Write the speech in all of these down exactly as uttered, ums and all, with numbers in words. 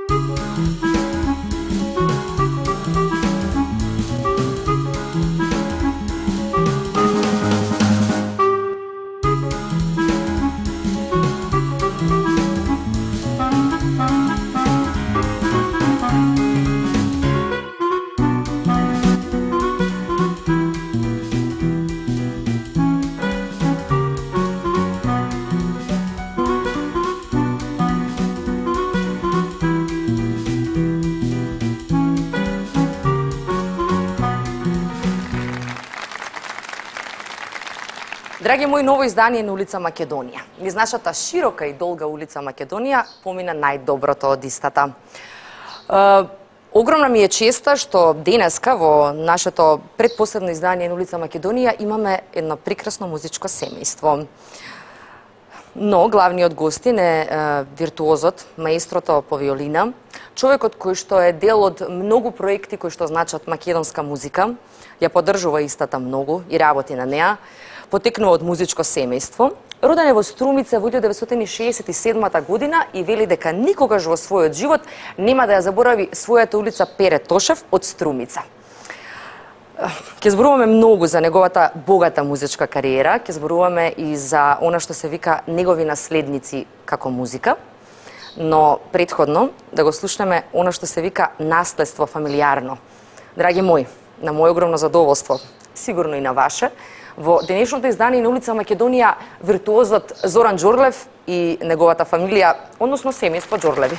Драги мои, ново издание на улица Македонија. Низ нашата широка и долга улица Македонија помина најдоброто од истата. Е, огромна ми е честа што денеска во нашето предпоследно издание на улица Македонија имаме едно прекрасно музичко семејство. Но главниот гостин е, е виртуозот, маестрото по виолина, човекот кој што е дел од многу проекти кои што значат македонска музика, ја поддржува истата многу и работи на неа. Потекнува од музичко семејство. Роден е во Струмица во илјадесетте деветстотини шеесет и седма година и вели дека никогаш во својот живот нема да ја заборави својата улица Пере Тошев од Струмица. Ќе зборуваме многу за неговата богата музичка кариера, ќе зборуваме и за она што се вика негови наследници како музика, но претходно да го слушнеме она што се вика наследство фамилиарно. Драги мои, на моје огромно задоволство, сигурно и на ваше, во денешното издание на улица Македонија виртуозот Зоран Џорлев и неговата фамилија, односно семејство Џорлеви.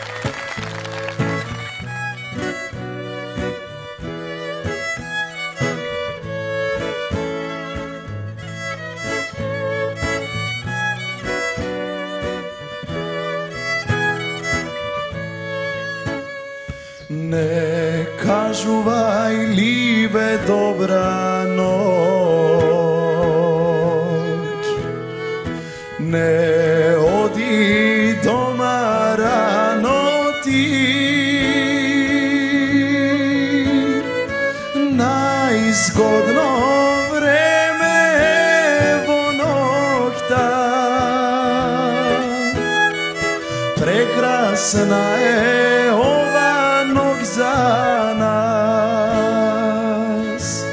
Не кажувај либе добра ноќ, не оди дома рано ти, најзгодно време во ноќта, прекрасна е ова ноќ за нас,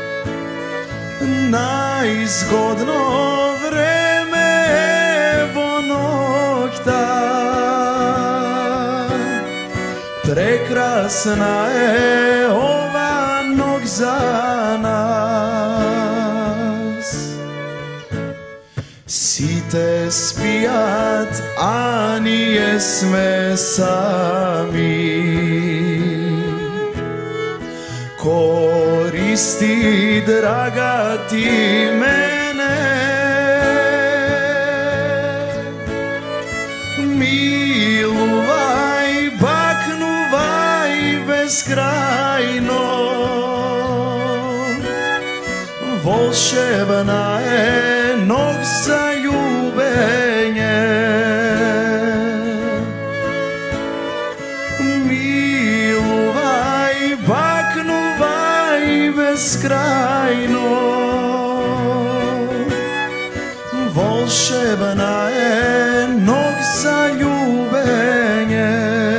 најзгодно време во ноќта, прекрасна е ова ноќ за нас. Сите спијат, а ние сме сами. Користи, драга, ти мене, милувај, бакнувај безкрајно, волшебна е ноќ за љубење, милувај, бакнувај безкрајно, волшебна е ноќ за љубење.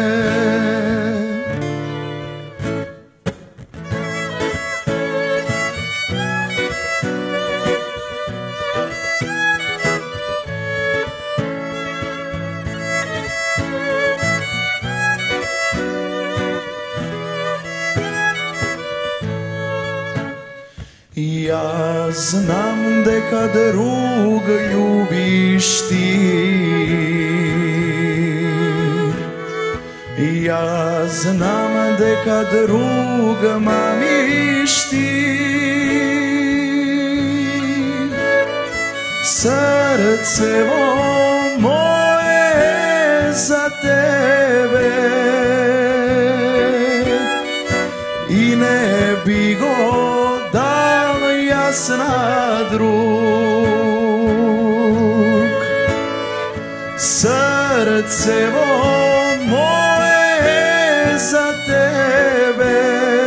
Јас знам дека друг љубиш ти, јас знам дека друг мамиш ти, срцево мое е за тебе и не би го на друг. Срцево мое е за тебе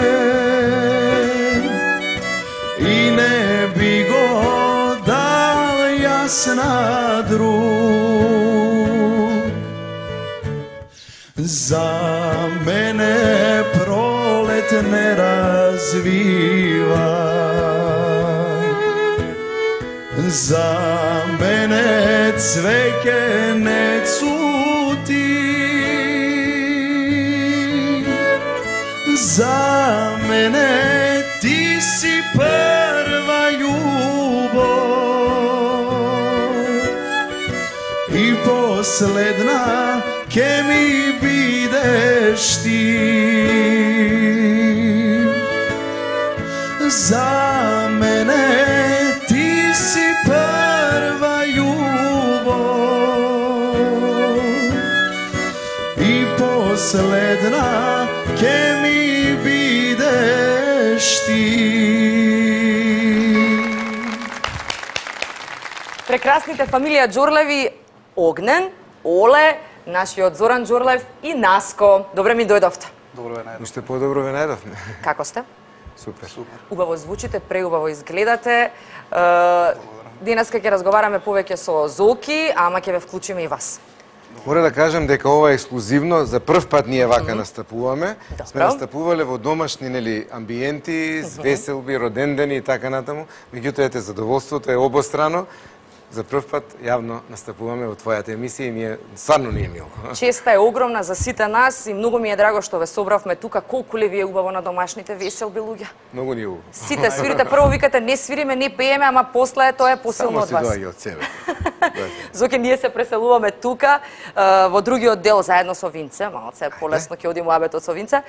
и не би го дал јас на друг. Za mene prolet ne razviva, za mene cveke ne cuti, za mene ti si prva ljubav i posledna ke mi bideš ti. Za mene ti si prva ljubav i posledna ke mi bideš ti. Прекрасните фамилија Џурлеви, Огнен, Оле, нашиот Зоран Џурлев и Наско. Добре ми дојдовте. Добро ве најдовме. Уште по-добро ве најдовме. Како сте? Супер. Супер. Убаво звучите, преубаво изгледате. Денеска ќе разговараме повеќе со Зоки, ама ќе ве вклучиме и вас. Мора да кажам дека ова е ексклузивно, за прв пат ние вака mm -hmm. настапуваме. Добро. Сме настапувале во домашни, нели, амбиенти, с веселби, родендени и така натаму. Меѓутоа, ете, задоволството е обострано. За прв пат јавно настапуваме во твојата емисија и ми е стварно не е мило. Честа е огромна за сите нас и многу ми е драго што ве собравме тука. Колку ли ви е убаво на домашните веселби луѓе? Многу ни е убаво. Сите свирите, прво викате не свириме, не пееме, ама после тоа е посилно од вас. Само си доаѓа од себе. Зоки, ние се преселуваме тука, во другиот дел заедно со Винце, малце полесно ќе одиме абетот со Винце.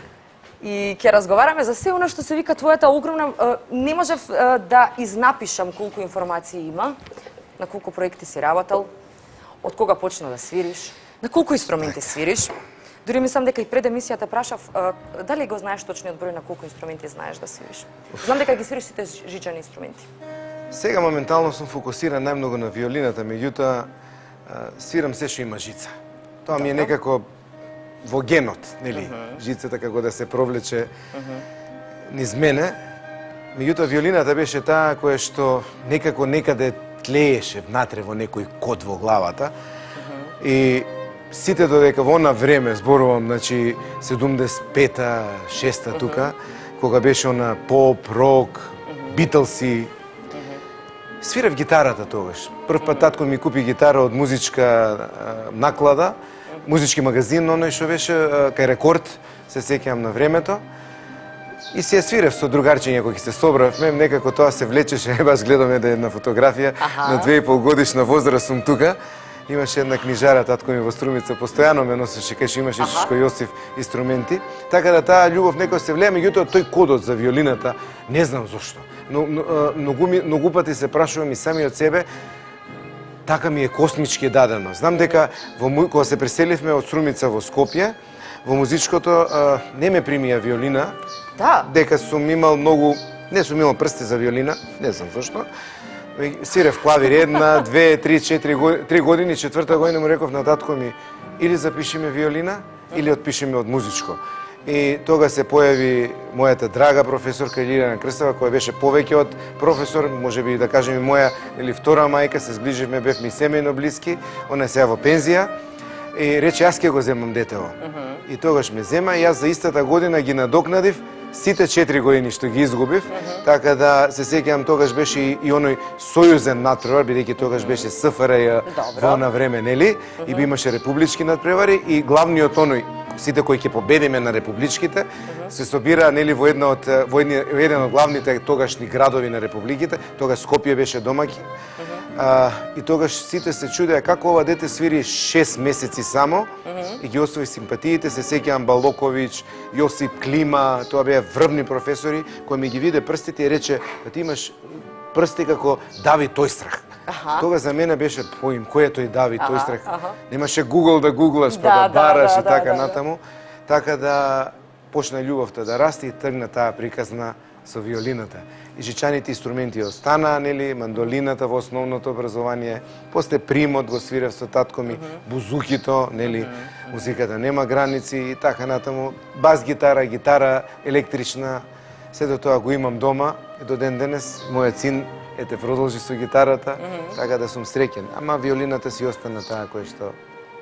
И ќе разговараме за се она што се вика твојата огромна... Не можев да изнапишам колку информации има, на колку проекти си работел, од кога почна да свириш, на колку инструменти свириш. Дури мислам дека и пред емисијата прашав дали го знаеш точниот број на колку инструменти знаеш да свириш. Знам дека ги свириш сите жичани инструменти. Сега моментално сум фокусиран најмногу на виолината, меѓутоа свирам се што има жица. Тоа ми е некако во генот, нели, uh -huh. жицата како да се провлече uh -huh. низ мене. Меѓутоа виолината беше таа која што некако некаде тлееше внатре во некој код во главата. Uh -huh. И сите додека во она време, зборувам, значи седумдесет и пета, шеста uh -huh. тука, кога беше она поп, рок, uh -huh. Битлси, свирев гитарата тогаш. Прв пат татко ми купи гитара од музичка наклада, музички магазин, оној што беше кај Рекорд, се сеќавам на времето. И си ја свирев со другарчиња кои се собравме, некако тоа се влечеше, баш гледаме да е една фотографија, Аха. на две и пол годишна возраст сум тука. Имаше една книжара, татко ми во Струмица, постојано ме носеше, кај што имаше Шишко Јосиф инструменти. Така да таа љубов некој се влеја, меѓутоа тој кодот за виолината, не знам зошто. Но, но, многу, многу пати се прашувам и сами од себе, така ми е космички дадено. Знам дека во кога се преселивме од Струмица во Скопје, во музичкото а, не ме примија виолина. Да. Дека сум имал многу, не сум имал прсти за виолина, не знам зошто. Свирев клавир една, две, три, четири години, три години, четврта година му реков на татко ми или запишиме виолина, или отпишиме од музичко. И тога се појави мојата драга професорка Илијана Крстева, која беше повеќе од професор, можеби да кажем и моја или втора мајка, се зближивме, бевме и семејно блиски, она е сега во пензија. И рече, јас ќе го земам детево. Uh -huh. И тогаш ме зема и јас за истата година ги надокнадив сите четири години што ги изгубив, uh -huh. така да се сеќавам тогаш беше и, и оној сојузен надпревар, бидејќи тогаш беше С Ф Р Ј во на време, нели? Uh -huh. И би имаше републички надпревари и главниот оној сите кои ќе победиме на републичките, uh -huh. се собира, нели, во една од во еден од главните тогашни градови на републиките, тогаш Скопје беше домаќин. Uh -huh. А, и тогаш сите се чудеа како ова дете свири шест месеци само uh -huh. и ги освои симпатиите. Се сеќавам Балоковиќ, Јосип Клима, тоа беа врвни професори, кој ми ги виде прстите и рече, да ти имаш прсти како Давид Тојстрах. Аха. Тога за мене беше поим, кој е тој Давид Тојстрах. Немаше Google да гуглаш, па да, да бараш да, и така да, натаму. Да. Така да почна љубовта да расте и тргна таа приказна со виолината. И жичаните инструменти останаа, нели, мандолината во основното образование, после примот го свирев со татко ми, uh -huh. бузукито, нели, uh -huh. музиката нема граници и така натаму, бас гитара, гитара електрична, се до тоа го имам дома и до ден денес мојот син ете продолжи со гитарата, uh -huh. така да сум среќен. Ама виолината си остана таа која што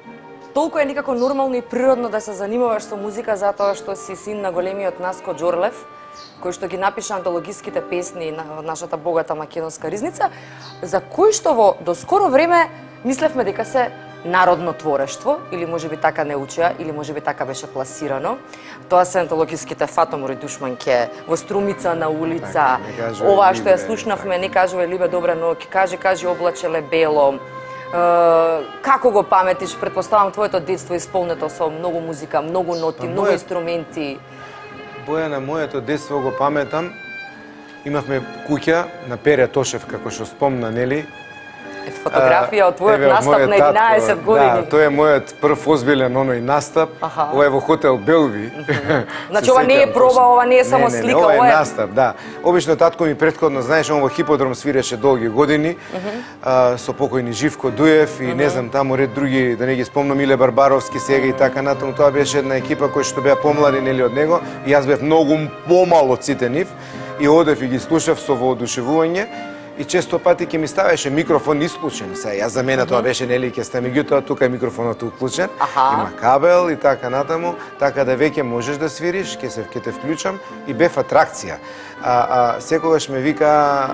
толку е некако нормално и природно да се занимаваш со музика затоа што си син на големиот Наско Џорлев, кој што ги напиша антологиските песни на нашата богата македонска ризница, за кој што во доскоро време мислевме дека се народно творештво, или можеби така не учеа, или можеби така беше пласирано. Тоа се антологиските Фатомор и Душманке, Во струмица на улица, така, ова што ја слушнавме, Не кажуве либе добра ноќ, Кажи, кажи облачеле бело. Uh, како го паметиш? Предпоставам твоето детство исполнето со многу музика, многу ноти, па, многу моје... инструменти. Бојана, моето детство го паметам. Имавме куќа на Пере Тошев, како што спомна, нели? Фотографија од твојот настап на еднаесет години. Да, тој е мојот прв озбилен оној настап. Аха. Ова е во хотел Белви. Значи ова не е проба, ова не е само не, не, слика, ова е ова е настап, да. Обично татко ми претходно, знаеш, он во Хиподром свиреше долги години, а, со покојни Живко Дуев и не знам таму ред други, да не ги спомнам, Иле Барбаровски сега и така натаму. Тоа беше една екипа која што беа помлади нели од него и јас бев многу помал од сите нив и одев и ги слушав со воодушевување. И често пати ќе ми ставеше микрофон исклучен. Сега, јас за мене тоа беше нели ќе сте, меѓутоа тука е микрофонот уклучен, Аха. има кабел и така натаму, така да веќе можеш да свириш, ќе се ќе те вклучам и бев атракција. А, а секогаш ме вика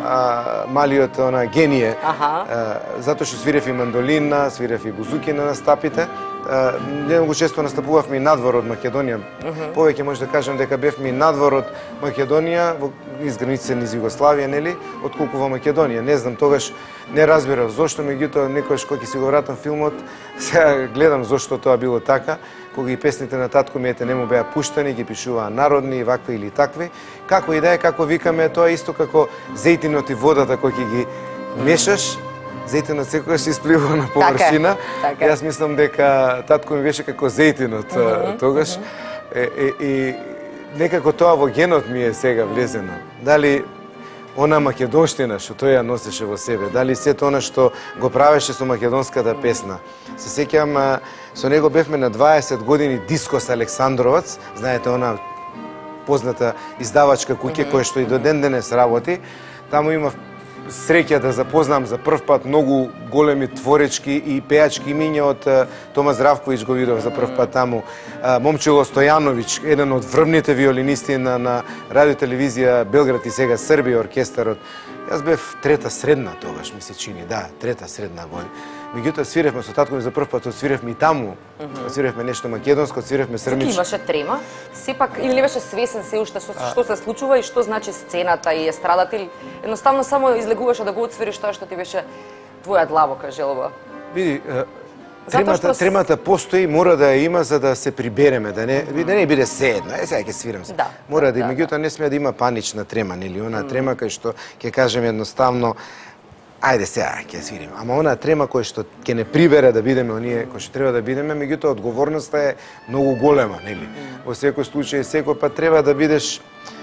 а, малиот она гение, Аха. а, затоа што свирев и мандолина, свирев и бузуки на настапите. Uh, многу често настапувавме и надвор од Македонија. Uh -huh. Повеќе може да кажем дека бевме и надвор од Македонија, во из границите низ Југославија, нели, отколку во Македонија. Не знам, тогаш не разбирав зошто, меѓутоа некојаш кога ќе си го вратам филмот, сега гледам зошто тоа било така, кога и песните на татко ми ете не му беа пуштани, ги пишуваа народни, вакви или такви. Како и да е, како викаме, тоа исто како зејтинот и водата кој ќе ги мешаш, зејтинот секогаш се испливува на површина. Така, така. Јас мислам дека татко ми беше како зејтинот mm -hmm, тогаш. Mm -hmm. и, и некако тоа во генот ми е сега влезено. Дали она македонштина што тој ја носеше во себе, дали сето она што го правеше со македонската песна. Се сеќавам, со него бевме на дваесет години Дискос Александровац, знаете она позната издавачка куќа mm -hmm. која што и до ден денес работи. Таму има среќа да запознам за прв пат многу големи творечки и пеачки имиња од Тома Здравковиќ, го видов за прв пат таму. Момчило Стојановиќ, еден од врвните виолинисти на, на радио телевизија Белград и сега Србија, оркестарот. Јас бев трета средна тогаш, ми се чини, да, трета средна година. Меѓутоа свиревме со татко ми за прв пат, свиревме и таму. Mm -hmm. Свиревме нешто македонско, свиревме срмич. Сики имаше трема? Сепак или не беше свесен се уште што, што се случува и што значи сцената и естрадата, или едноставно само излегуваше да го отсвириш тоа што ти беше твоја длабока желба? Види, тремата, што... тремата постои, мора да ја има за да се прибереме, да не, mm -hmm. да не биде се едно. Е, сега ќе свирам се. Да, мора да, да, да меѓутоа не сме да има панична трема, нели? Она mm -hmm. трема кај што ќе кажеме едноставно ајде сега ќе свирим. Ама она трема кој што ќе не прибере да бидеме оние кои што треба да бидеме, меѓутоа одговорноста е многу голема, нели? Во секој случај, секој пат треба да бидеш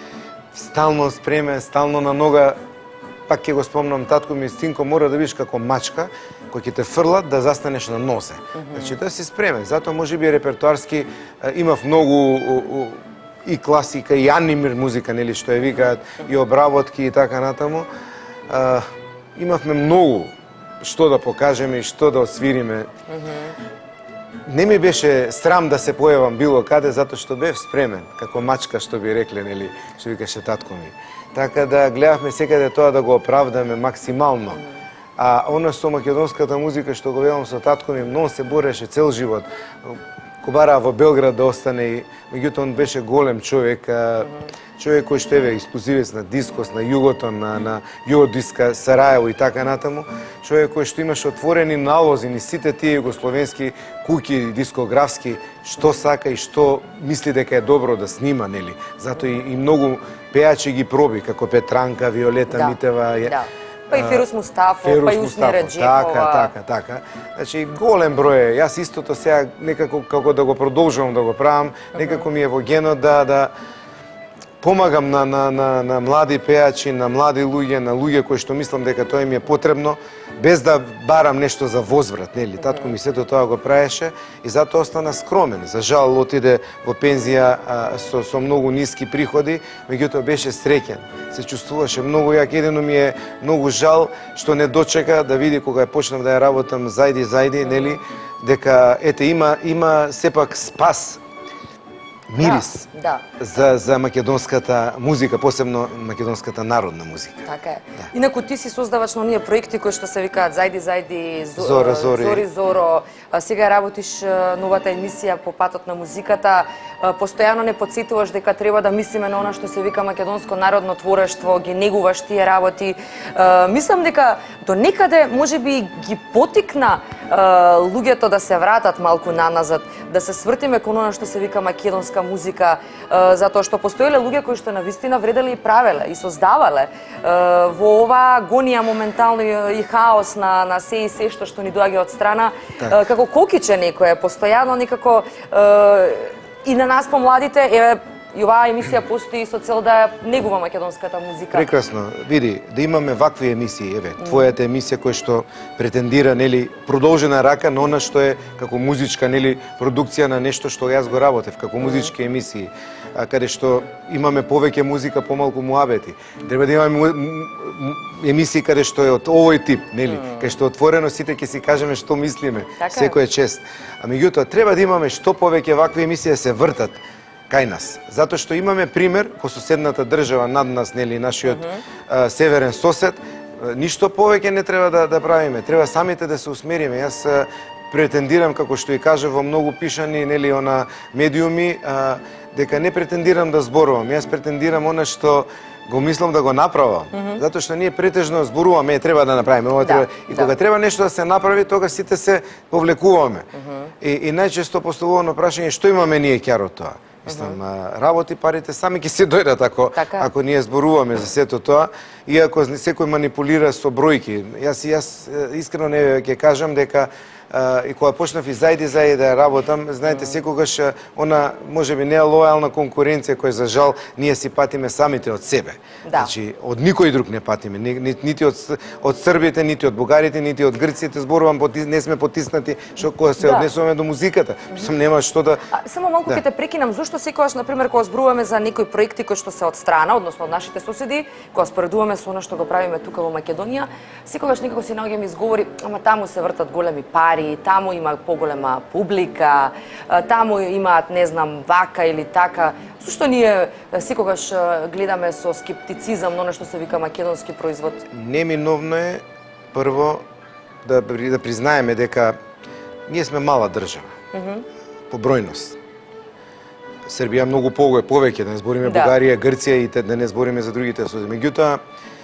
стално спремен, стално на нога. Пак ќе го спомнам, татко ми, синко, мора да бидеш како мачка кој ќе те фрлат да застанеш на нозе. Mm -hmm. Значи да си спремен. Затоа можеби репертоарски имав многу и класика и анимир музика, нели што ја викаат, и обработки и така натаму. А, имавме многу што да покажеме и што да освириме. Mm -hmm. Не ми беше срам да се појавам било каде, затоа што бев спремен, како мачка што би рекле, нели, што викаше татко ми. Така да гледавме секаде тоа да го оправдаме максимално. А она со македонската музика што го велам со татко ми, многу се бореше цел живот. Ко бараа во Белград да остане и меѓутоа он беше голем човек, човек кој што еве ексклузивец на Дискос, на Југото, на на Југодиска Сараево и така натаму, човек кој што имаше отворени налози ни сите тие југословенски куќи дискографски, што сака и што мисли дека е добро да снима, нели. Затоа и, и многу пеачи ги проби, како Петранка, Виолета да, Митева, да. Па и Фирус Мустафов, Фирус па и Усни Реджепова. Така, така, така. Значи, голем број е. Јас истото сега некако како да го продолжувам да го правам, некако ми е во генот да, да помагам на, на, на, на млади пејачи, на млади луѓе, на луѓе кои што мислам дека тоа им е потребно, без да барам нешто за возврат, нели? Татко ми сето тоа го правеше и затоа остана скромен. За жал отиде во пензија а, со, со многу ниски приходи, меѓутоа беше среќен. Се чувствуваше многу јак, едино ми е многу жал што не дочека да види кога ја почнав да ја работам зајди зајди, нели, дека ете има има сепак спас. Мирис да, да. за за македонската музика, посебно македонската народна музика. Така е. Да. Инаку ти си создавач на оние проекти кои што се викаат Зајди зајди, Зора Зори, Зори Зоро. А сега работиш новата емисија по патот на музиката. Постојано не потсетуваш дека треба да мислиме на она што се вика македонско народно творештво, ги негуваш тие работи. Мислам дека до некаде можеби ги потикна луѓето да се вратат малку наназад, да се свртиме кон она што се вика македонска музика, затоа што постоеле луѓе кои што навистина вределе и правеле и создавале во оваа гонија моментално и хаос на на се и се што што ни доаѓа од страна, так. Како кокиче некое постојано некако и на нас помладите, еве и оваа емисија постои со цел да негува македонската музика. Прекрасно. Види, да имаме вакви емисии, еве, твојата емисија која што претендира, нели, продолжена рака на она што е како музичка, нели, продукција на нешто што јас го работев, како музички емисии, а, каде што имаме повеќе музика, помалку муабети. Треба да имаме емисии каде што е од овој тип, нели, mm. каде што отворено сите ќе си кажеме што мислиме, така секој е чест. А меѓутоа треба да имаме што повеќе вакви емисии да се вртат кај нас. Затоа што имаме пример ко соседната држава над нас, нели, нашиот mm -hmm. а, северен сосед, ништо повеќе не треба да, да правиме. Треба самите да се усмериме. Јас а, претендирам, како што и кажа во многу пишани, нели, она медиуми, а, дека не претендирам да зборувам. Јас претендирам она што го мислам да го направам. Mm -hmm. Затоа што ние претежно зборуваме, треба да направиме, ова да, треба. И да. Кога треба нешто да се направи, тога сите се повлекуваме. Mm -hmm. И, и најчесто поставувано прашање што имаме ние ќе од тоа. Мислам, uh -huh. работи парите сами ќе се дојдат ако така. Ако ние зборуваме за сето тоа, иако секој манипулира со бројки. Јас јас искрено не ќе кажам дека Uh, и кога почнав и зајди зајди да работам, знаете, секогаш она можеби не е лојална конкуренција која за жал ние си патиме самите од себе. Да. Значи од никој друг не патиме, ни, ни, нити од од србите, нити од бугарите, нити од грците, зборувам, не сме потиснати што кога се да. Однесуваме до музиката. Сум нема што да а, само малку ќе да. Те прекинам, зошто секогаш на пример кога зборуваме за некои проекти кои што се од страна, односно од нашите соседи, кога споредуваме со она што го правиме тука во Македонија, секогаш некако си наоѓаме изговори, ама таму се вртат големи пари, таму има поголема публика, таму имаат, не знам, вака или така. Зошто ние секогаш гледаме со скептицизам на она што се вика македонски производ? Неминовно е прво да да признаеме дека ние сме мала држава. Mm -hmm. По бројност. Србија многу повеќе, да не збориме да. Бугарија, Грција и те, да не збориме за другите соседи. Меѓутоа,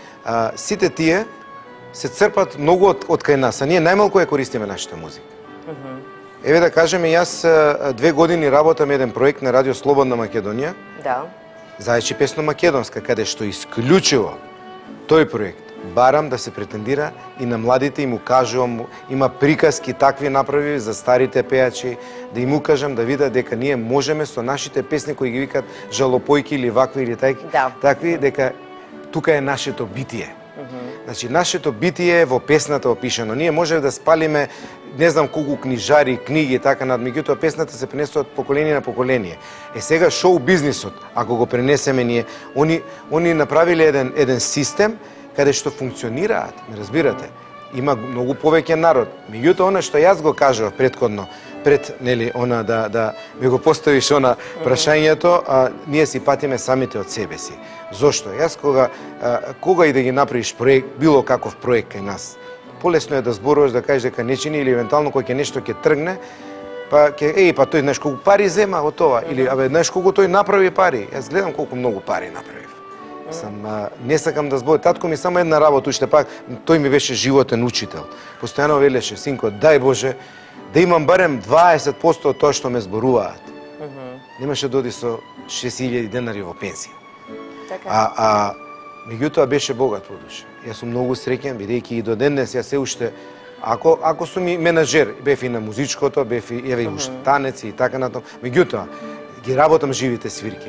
сите тие се црпат многу од, од кај нас, а ние најмалку ја користиме нашата музика. Mm -hmm. Еве да кажеме, јас две години работам еден проект на Радио Слободна Македонија. Да. Заечи песно македонска, каде што исклучиво тој проект барам да се претендира и на младите, и му кажувам, има приказки такви направи за старите пејачи, да им укажам да видат дека ние можеме со нашите песни кои ги викат жалопојки или вакви или таки, да. Такви, дека тука е нашето битие. Mm -hmm. Значи, нашето битие е во песната опишано. Ние можеме да спалиме не знам колку книжари, книги и така над, меѓутоа песната се пренесува од поколение на поколение. Е сега шоу бизнисот, ако го пренесеме ние, они они направиле еден еден систем каде што функционираат, ме разбирате? Има многу повеќе народ. Меѓутоа она што јас го кажав претходно, пред нели она да да ми го поставиш она прашањето, а, ние си патиме самите од себе си. Зошто? Јас кога а, кога и да ги направиш проект, било каков проект кај нас, полесно е да зборуваш, да кажеш дека не чини или евентуално кога ќе нешто ќе тргне, па ќе еј па тој знаеш колку пари зема од тоа или абе знаеш колку тој направи пари. Јас гледам колку многу пари направи. Сам а, не сакам да зборам. Татко ми само една работа уште пак, тој ми беше животен учител. Постојано велеше, синко, дај Боже да имам барем дваесет проценти од тоа што ме зборуваат. Mm -hmm. Немаше да оди со шест илјади денари во пенсија. Така. А, а меѓутоа беше богат по душа. Јас сум многу среќен, бидејќи и до денес јас се уште ако ако сум и менаџер, бев и на музичкото, бев и еве и уште танец и така натаму. Меѓутоа ги работам живите свирки.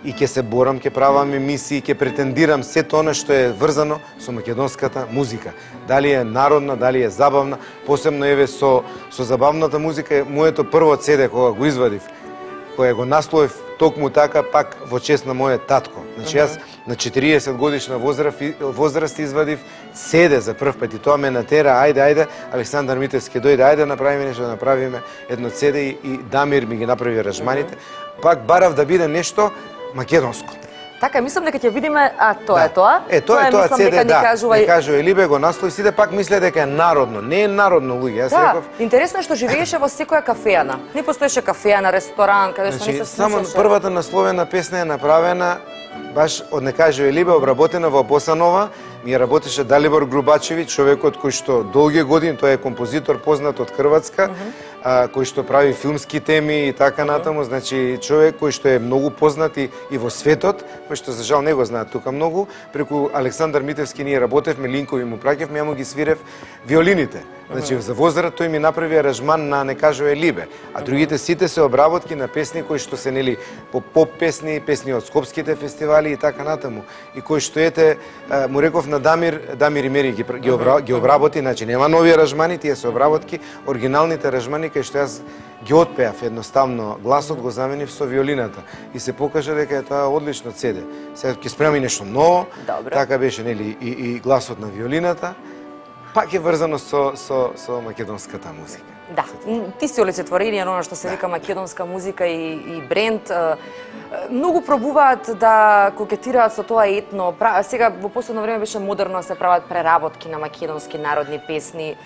и ќе се борам, ќе правам емисии, ќе претендирам сето она што е врзано со македонската музика. Дали е народна, дали е забавна, посебно еве со со забавната музика, моето прво цеде кога го извадив, кога го насловив токму така пак во чест на мојот татко. Значи јас на четириесет годишна возраст, возраст извадив седе за прв пат и тоа ме натера, ајде, ајде, Александар Митевски дојде, ајде направиме нешто, да направиме едно седе и, и Дамир ми ги направи аранжманите. Пак барав да биде нешто македонско. Така, мислам дека ќе видиме, а тоа Да. е тоа. Е, тоа е тоа мислам, седе, дека ни да. кажува... Не кажува Либе го наслови, сите пак мисле дека е народно. Не е народно, луѓе. Јас Да, реков, интересно е што живееше во секоја кафеана. Не постоеше кафеана, ресторан, каде што значи, не се само слушаше. првата насловена песна е направена баш од Не кажува Либе, обработена во Босанова. Ми ја работеше Далибор Грубачевиќ, човекот кој што долги години, тој е композитор познат од Хрватска, а, кој што прави филмски теми и така натаму, значи човек кој што е многу познат и, и во светот, кој што за жал не го знаат тука многу. Преку Александар Митевски ние работевме, линкови му праќавме, ја му ги свирев виолините. Значи за возраст тој ми направи аранжман на Не кажува Либе, а другите сите се обработки на песни кои што се нели по поп песни, песни од скопските фестивали и така натаму. И кои што ете а, му реков на Дамир, Дамир и Мери ги, ги, обра, ги обработи, значи нема нови аранжмани, тие се обработки, оригиналните аранжмани кај што јас ги отпеав едноставно, гласот го заменив со виолината и се покажа дека е тоа одлично цеде. Сега ќе спремам и нешто ново. Добре. Така беше нели и, и гласот на виолината. Пак е врзано со со со македонската музика. Да, ти си олицетворение на она што се вика македонска музика и, и бренд. Многу пробуваат да кокетираат со тоа етно. Сега во последно време беше модерно да се прават преработки на македонски народни песни.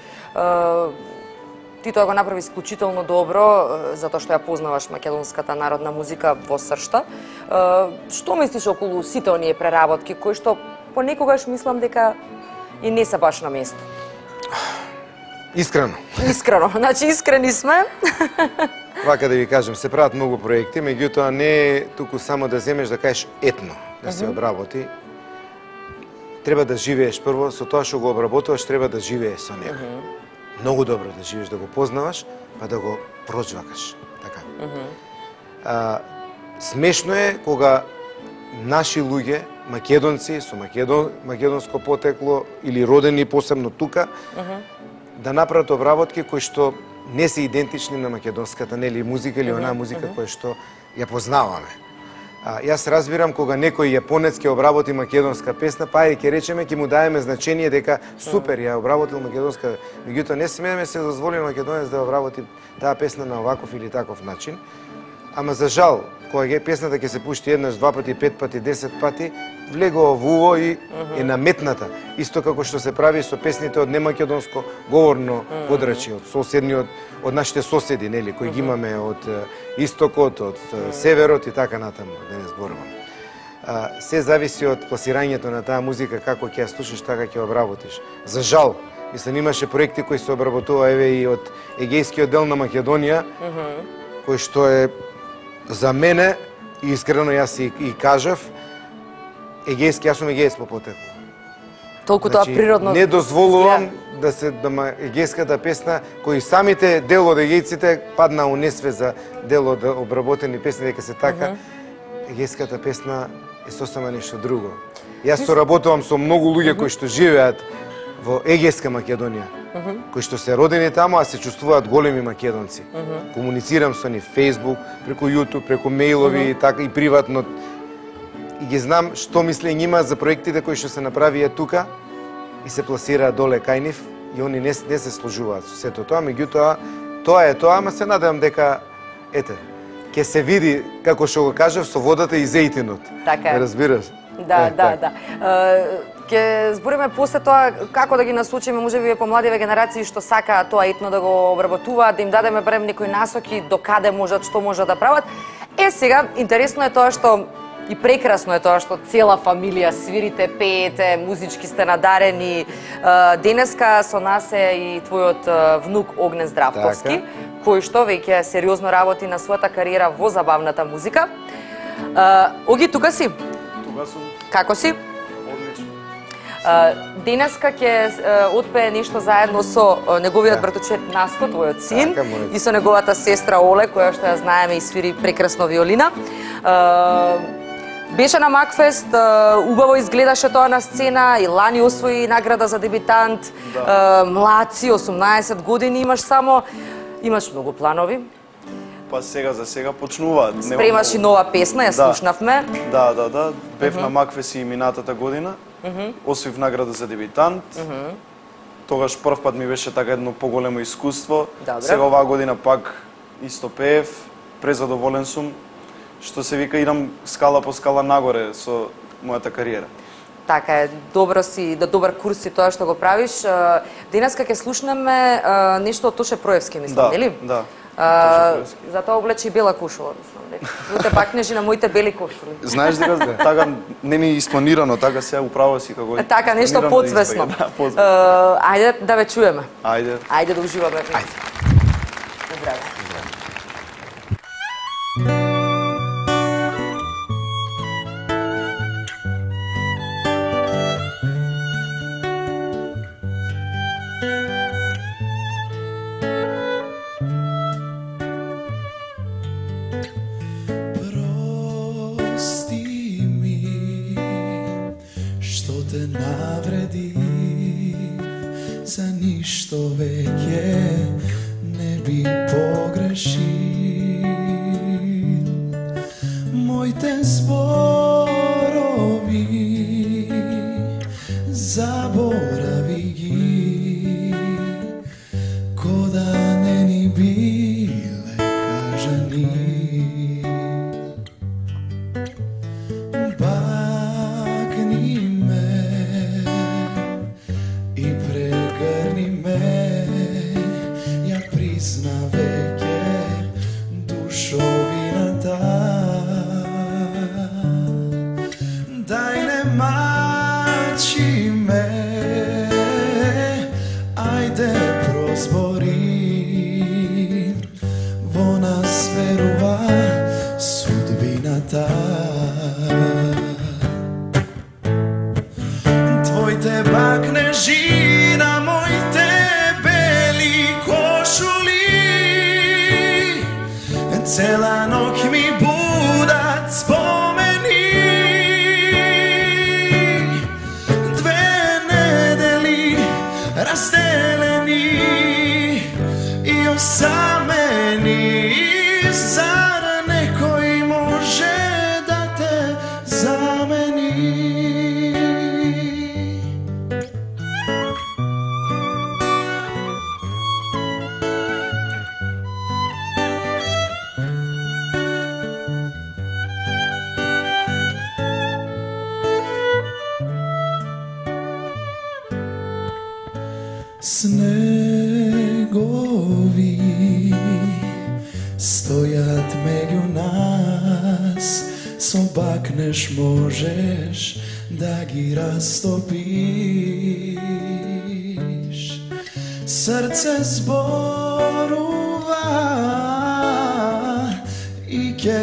Ти тоа го направи исклучително добро, затоа што ја познаваш македонската народна музика во сршта. Што мислиш околу сите оние преработки кои што понекогаш мислам дека и не се баш на место? Искрено. Искрено, значи искрени сме. Вака да ви кажем, се прават многу проекти, меѓутоа не е туку само да земеш да кажеш етно, да се обработи. Треба да живееш прво, со тоа што го обработуваш, треба да живееш со него. Многу добро да живееш, да го познаваш, па да го прочвакаш. Така. А, смешно е кога наши луѓе, македонци со македон, македонско потекло или родени посебно тука, да направат обработки кои што не се идентични на македонската нели музика или онаа музика која што ја познаваме. А, јас разбирам кога некој јапонец ќе обработи македонска песна, па и ќе речеме ќе му даеме значење дека супер ја обработил македонска, меѓутоа не смееме се дозволи македонец да обработи таа песна на оваков или таков начин. Ама за жал, кога ќе песната ќе се пушти еднаш, два пати, пет пати, десет пати, влегува во уво и е наметната. Исто како што се прави со песните од немакедонско говорно подрачје, од соседниот, од нашите соседи, нели, кои ги имаме од истокот, од северот и така натаму, да не зборувам. А, се зависи од пласирањето на таа музика, како ќе ја слушаш, така ќе обработиш. За жал, мислам, имаше проекти кои се обработува еве и од егејскиот дел на Македонија, кој што е за мене, и искрено јас и, и кажав, егејски, јас сум егејец по потекло. Толку тоа природно. Не дозволувам да се да ма егејската песна, кои самите дел од егејците падна у несве за дел од обработени песни, дека се така. Егејската песна е сосема нешто друго. Јас соработувам со многу луѓе кои што живеат во егејска Македонија, кои што се родени таму, а се чувствуваат големи македонци. Комуницирам со нив Facebook, преку YouTube, преку мејлови и така и приватно. И ги знам што мисле нима за проектите кои што се направија тука и се пласираат доле кај нив и они не, не се сложуваат со сето тоа, меѓутоа тоа е тоа, ама се надевам дека ете, ќе се види како што го кажав со водата и зејтинот. Така е. Разбираш? Да, е, да, така. да. Ќе збориме после тоа како да ги насочиме можеби помладиве генерации што сакаат тоа етно да го обработуваат, да им дадеме барем некои насоки до каде можат, што можат да прават. Е сега интересно е тоа што и прекрасно е тоа што цела фамилија свирите, пеете, музички сте надарени. Денеска со нас е и твојот внук Огнен Здравковски, така, кој што веќе сериозно работи на својата кариера во забавната музика. Оги, тука си? Тука сум. Како си? Денеска ќе отпее нешто заедно со неговиот братучет Наско, твојот син, така, и со неговата сестра Оле, која што ја знаеме и свири прекрасно виолина. Беше на Макфест, убаво изгледаше тоа на сцена, и лани освои награда за дебитант. Да. Млад си, осумнаесет години имаш само, имаш многу планови. Па сега за сега почнуваат. Спремаш и нова песна, ја слушнавме. Да, да, да. Бев на Макфест и минатата година. Освоив награда за дебитант. Тогаш прв пат ми беше така едно поголемо искуство. Сега оваа година пак исто пеев, презадоволен сум, што се вика идам скала по скала нагоре со мојата кариера. Така е, добро си, да добар курс си тоа што го правиш. Денеска ќе слушнеме нешто од Тоше Проевски, мислам, нели? Да. Затоа облече и бела кошула, мислам, нели? Моите бакнежи на моите бели кошули. Знаеш дека така не ми е испланирано, така сега управо си како. Така нешто подсвесно. Ајде да ве чуеме. Ајде. Ајде да уживаме. Ајде. Здраве. Ништо веќе не би погрешил. Моите зборови заборави ги, кода не ни биле кажани. Бакни ме и прегрни ме, ја призна веќе душовината. Дај не мачи ме, ајде прозбори, во нас верува судбината. Твоите бакнежи на моите бели кошули, цела ноќ ми будат спомени. Две недели разделени и осамени, зар некој може да те замени? Снегови стојат меѓу нас, со бакнеш можеш да ги растопиш. Срце зборува и ќе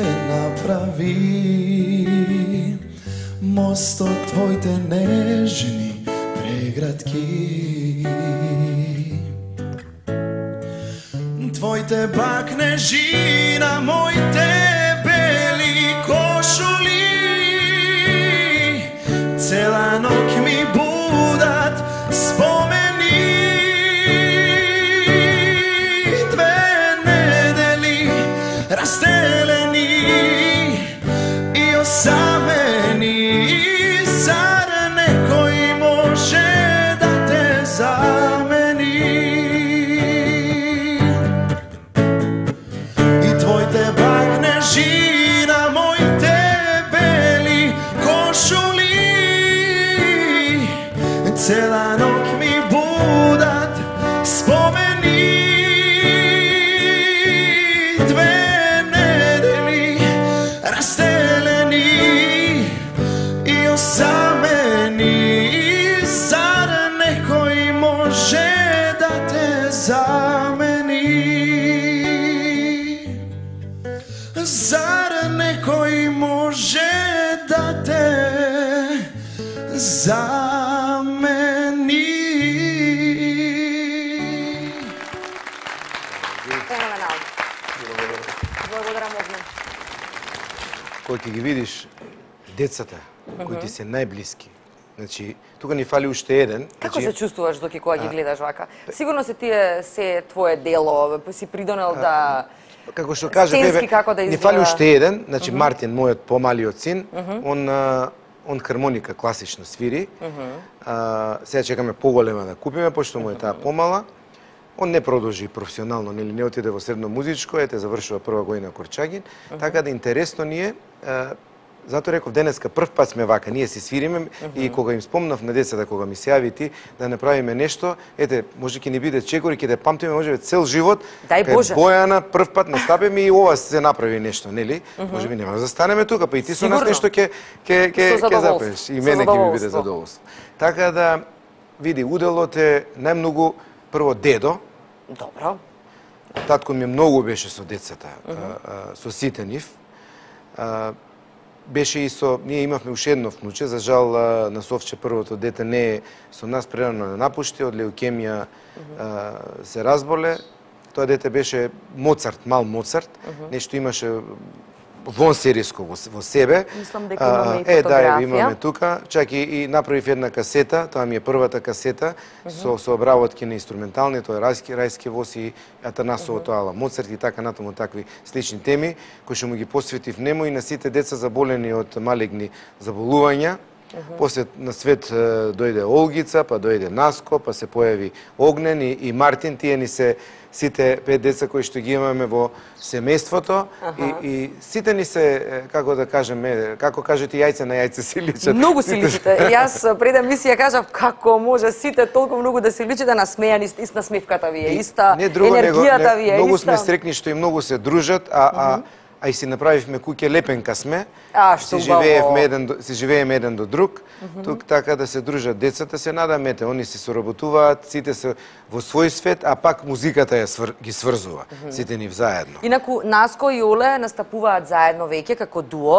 направи мостот твоите нежни преградки. Твоите бакнежи на моите бели кошули, цела ноќ ми будат спомени. Две недели разделени и осамени, зар некој може да те замени? Твоите бакнежи на моите бели кошули, цела ноќ ми будат спомени. Две недели разделени и осамени, зар некој може да те замени? Зар некој може да те замени? Благодарам огромно. Кој ќе ги видиш децата кои ти се најблиски. Значи, тука ни фали уште еден. Како значи, се чувствуваш доки кога ги гледаш вака? Сигурно се тие се твое дело, си придонел да како што каже сценски тебе, како да ни изгледа. фали уште еден, значи Мартин, мојот помалиот син, он он хармоника класично свири. А, сега чекаме поголема да купиме, пошто му е таа помала. Он не продолжи професионално, нели не отиде во средно музичко, ете завршува прва година Корчагин, така да интересно ни е. Затоа реков денеска прв пат сме вака, ние си свириме uh -huh. и кога им спомнав на децата, кога ми се јави ти да направиме нешто, ете, може ќе ни биде чекори, ќе да памтиме може цел живот. Дај Боже. Бојана прв пат настапиме и ова се направи нешто, нели? Uh -huh. Може би нема да застанеме тука, па и ти со нас нешто ќе ќе ќе ќе запееш и мене ќе ми биде задоволство. Така да види, уделот е најмногу прво дедо. Добро. Татко ми многу беше со децата, uh -huh. со сите нив. Беше и со... Ние имавме уште едно внуче, за жал на Совче првото дете не е со нас, прерано не напушти, од леукемија mm -hmm. се разболе. Тоа дете беше Моцарт, мал Моцарт, mm -hmm. нешто имаше вон сериско во, во себе. Мислам дека имаме и е, фотографија. Да, имаме тука. Чак и, и направив една касета, тоа ми е првата касета, mm -hmm. со, со обработки на инструментални, тоа е Рајски, Рајски воз и Атанасовото mm -hmm. Ала Моцарт и така натаму такви слични теми, кои што му ги посветив нему и на сите деца заболени од малегни заболувања. Mm -hmm. После на свет дојде Олгица, па дојде Наско, па се појави Огнен и, и Мартин, тие ни се сите пет деца кои што ги имаме во семејството и, и сите ни се, како да кажеме, како кажете, јајце на јајце си личат. Многу си личите. Јас пред емисија кажав како може сите толку многу да се личите, насмејани, иста насмевката ви е иста, не друго, енергијата него, не, ви е многу иста. Многу сме срекни што и многу се дружат, а, а а и си направивме куќе лепенка сме. А, што си живеевме еден до, си живееме еден до друг. Mm -hmm. Тук така да се дружат децата, се надаме, ете, они се соработуваат, сите се во свој свет, а пак музиката ја свр... ги сврзува. Mm -hmm. Сите нив заедно. Инаку Наско и Оле настапуваат заедно веќе како дуо.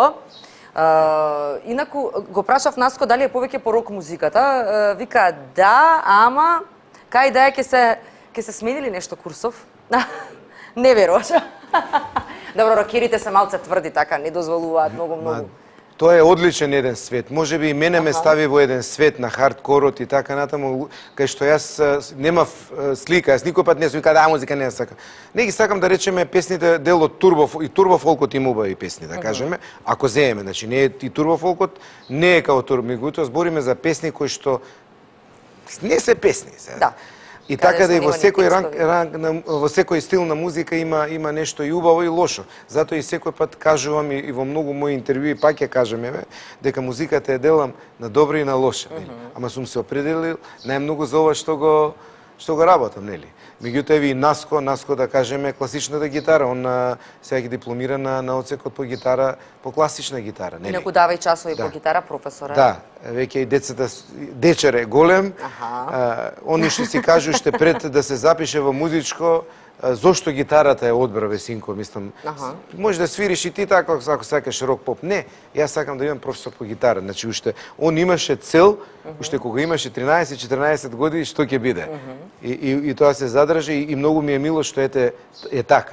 Uh, инаку го прашав Наско дали е повеќе по рок музиката. Uh, вика да, ама кај да е ќе се ќе се сменили нешто курсов? Не веруваш. Добро, рокерите се малце тврди така, не дозволуваат многу многу. Тоа е одличен еден свет. Може би и мене ме стави во еден свет на хардкорот и така натаму, кај што јас немав слика, јас никој пат не сум да музика не сакам. Не ги сакам да речеме песните дел од турбо и турбофолкот има убави песни, да кажеме, ако земеме, значи не е и турбофолкот не е као турбо, меѓутоа збориме за песни кои што не се песни, се. Да. И така да и во секој ранг, ранг во секој стил на музика има има нешто и убаво и лошо. Затоа и секој пат кажувам и, и во многу мои интервјуи пак ќе кажам еве дека музиката е делам на добро и на лошо, нели? Mm -hmm. Ама сум се определил најмногу за ова што го што го работам, нели? Меѓутоа еве и Наско, Наско да кажеме класичната гитара, он сега ги дипломира на на одсекот по гитара, по класична гитара, нели? Инаку дава и часови да. по гитара, професоре. Да, веќе и децата дечер е голем. А, они што си кажу уште пред да се запише во музичко, зошто гитарата е одбрав, синко, мислам. Аха. Може да свириш и ти така ако сакаш рок поп. Не, јас сакам да имам професор по гитара. Значи уште он имаше цел, uh -huh. уште кога имаше тринаесет четиринаесет години што ќе биде. Uh -huh. и, и, и тоа се задржи и, и многу ми е мило што ете е така.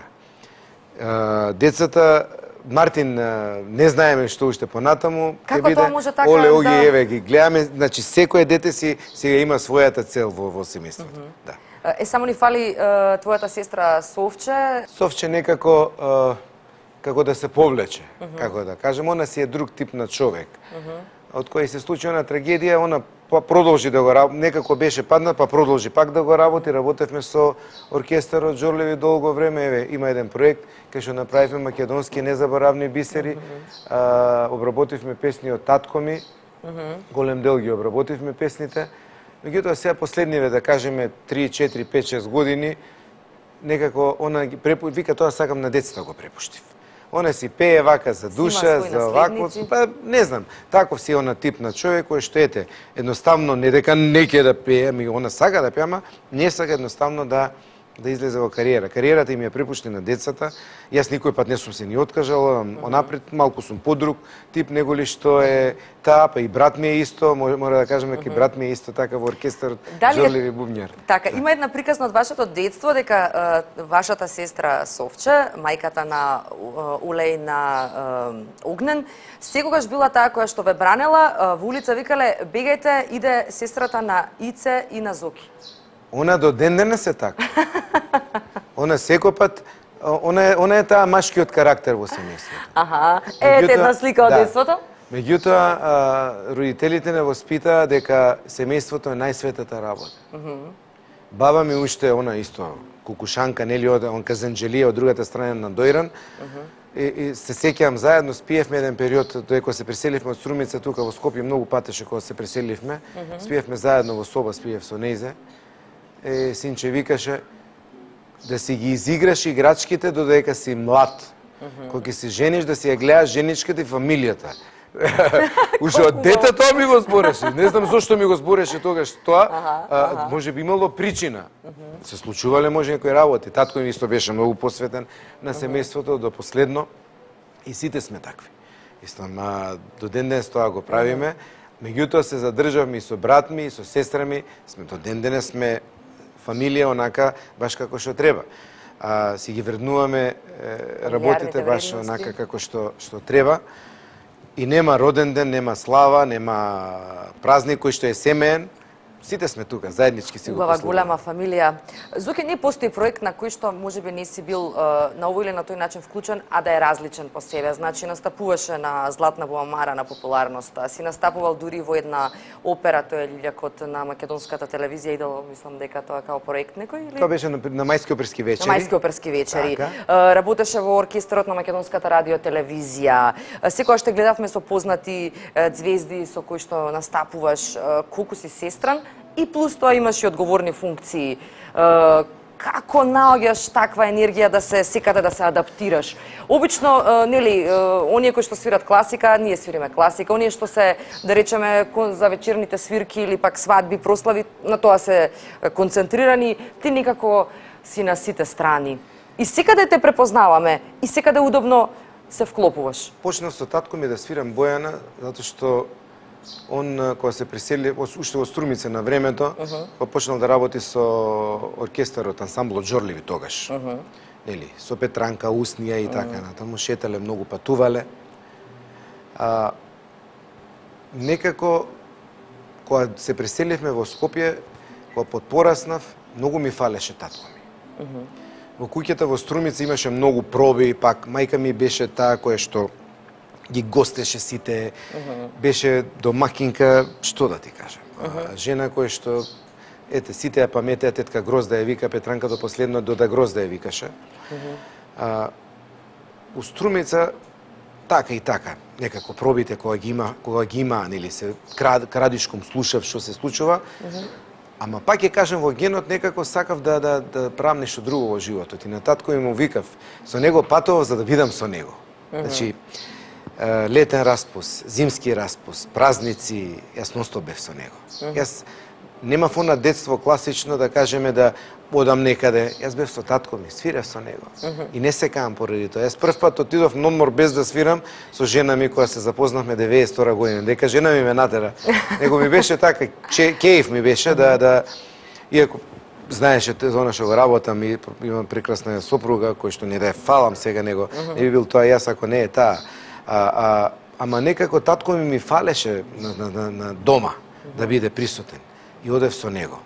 А, децата Мартин не знаеме што уште понатаму ќе биде. Како тоа може така Оле, оги, да... еве ги гледаме, значи секој дете си сега има својата цел во во семејството. Uh -huh. Да. Е, само ни фали е, твојата сестра Совче. Совче некако е, како да се повлече, uh -huh. како да кажем, она си е друг тип на човек. Uh -huh. Од кој се случи она трагедија, она продолжи да го работи, некако беше падна, па продолжи пак да го работи. Работевме со оркестарот Џорлеви долго време, еве има еден проект кај што направивме македонски незаборавни бисери. Uh -huh. а, обработивме песни од татко ми. Uh -huh. Голем дел ги обработивме песните. Меѓутоа сега последниве да кажеме три, четири, пет, шест години некако она ги препу... вика тоа сакам на децата го препуштив. Она си пее вака за душа, за вако, па не знам, таков си она тип на човек кој што ете едноставно не дека не ќе да пее, ми она сака да пее, ама не сака едноставно да да излезе во кариера. Кариерата им ја препушти на децата. Јас никој пат не сум се ни откажал, онапред малку сум подруг тип него ли што е таа, па и брат ми е исто, мора да кажеме дека и брат ми е исто така во оркестарот, жорливи бубњар. Така, има една приказна од вашето детство дека е, вашата сестра Совче, мајката на Улеј на е, Огнен, секогаш била таа која што ве бранела, е, во улица викале бегајте, иде сестрата на Ице и на Зоки. Она до ден денес е така. Она секој пат, она е, она е таа машкиот карактер во семејството. Аха, ете една слика од да, детството. Меѓутоа, родителите не воспитаа дека семејството е најсветата работа. Mm -hmm. Баба ми уште она исто, кукушанка, нели од он Казанџелија од другата страна на Дојран. Mm -hmm. И, и се сеќавам заедно спиевме еден период тој кога се преселивме од Струмица тука во Скопје, многу патеше кога се преселивме. Mm -hmm. Спиевме заедно во соба, спиев со нејзе. Е, синче викаше да си ги изиграш играчките додека си млад. Mm -hmm. Кога ќе се жениш, да си ја гледаш женичката и фамилијата. Уште од дете тоа ми го збореше. Не знам зошто ми го збореше тогаш тоа. Ага, а, ага. Може би имало причина. Mm -hmm. Се случувале може некои работи. Татко ми исто беше многу посветен на семејството до последно. И сите сме такви. Исто, ма, до ден денес тоа го правиме. Меѓутоа се задржавме и со брат ми, и со сестра ми. Сме до ден денес сме фамилија онака баш како што треба. А, си ги вреднуваме е, работите баш онака како што што треба. И нема роден ден, нема слава, нема празник кој што е семеен. Сите сме тука, заеднички си го послуваме. Убава голема фамилија. Зоке, не постои проект на кој што можеби не си бил е, на овој или на тој начин вклучен, а да е различен по себе. Значи, настапуваше на Златна буамара на популарноста, си настапувал дури во една опера, тој е Лилјакот на македонската телевизија, идел, мислам дека тоа као проект некој или? Тоа беше на, на Мајски оперски вечери. На Мајски оперски вечери. Така. Работеше во оркестрот на македонската радио телевизија. Секогаш те гледавме со познати ѕвезди со кои што настапуваш. Колку си сестран? И плюс тоа имаш и одговорни функции. Како наоѓаш таква енергија да се секаде да се адаптираш? Обично, нели, оние кои што свират класика, ние свириме класика, оние што се, да речеме, за вечерните свирки или пак свадби, прослави, на тоа се концентрирани, ти никако си на сите страни. И секаде те препознаваме, и секаде удобно се вклопуваш. Почнав со татко ми да свирам Бојана, затоа што он кога се пресели уште во Струмица на времето, uh -huh. кога почнал да работи со оркестарот ансамблот Жорливи тогаш. Uh -huh. Нели, со Петранка, Уснија и така натаму, шетале многу, патувале. А, некако кога се преселивме во Скопје, кога подпораснав, многу ми фалеше татко ми. Uh -huh. Во куќата во Струмица имаше многу проби, пак мајка ми беше таа која што ги гостеше сите, uh -huh. беше домакинка, што да ти кажам. Uh -huh. Жена која што, ете, сите ја паметеа, тетка Грозда ја вика, Петранка до последно, Дода Грозда ја викаше. Uh -huh. а, у Струмица, така и така, некако пробите кога ги има, кога ги има, нели се крад, крадишком слушав што се случува, uh -huh. ама пак ќе кажам, во генот некако сакав да, да, да правам нешто друго во животот. И на татко ми му викав, со него патував за да бидам со него. Uh -huh. Значи, летен распуст, зимски распуст, празници, јас ностоп бев со него. Uh -huh. Јас немав она детство класично да кажеме да одам некаде. Јас бев со татко ми, свирев со него. Uh -huh. И не се каам поради тоа. Јас прв пат отидов на одмор без да свирам со жена ми која се запознавме деветдесет и втора година. Дека жена ми ме натера. Него ми беше така, кејф ми беше да да иако знаеше зона што го работам и имам прекрасна сопруга кој што не да ја фалам сега него. Uh -huh. Не би бил тоа јас ако не е таа. А, а, ама некако татко ми ми фалеше на, на, на, на дома mm -hmm. да биде присутен и одев со него.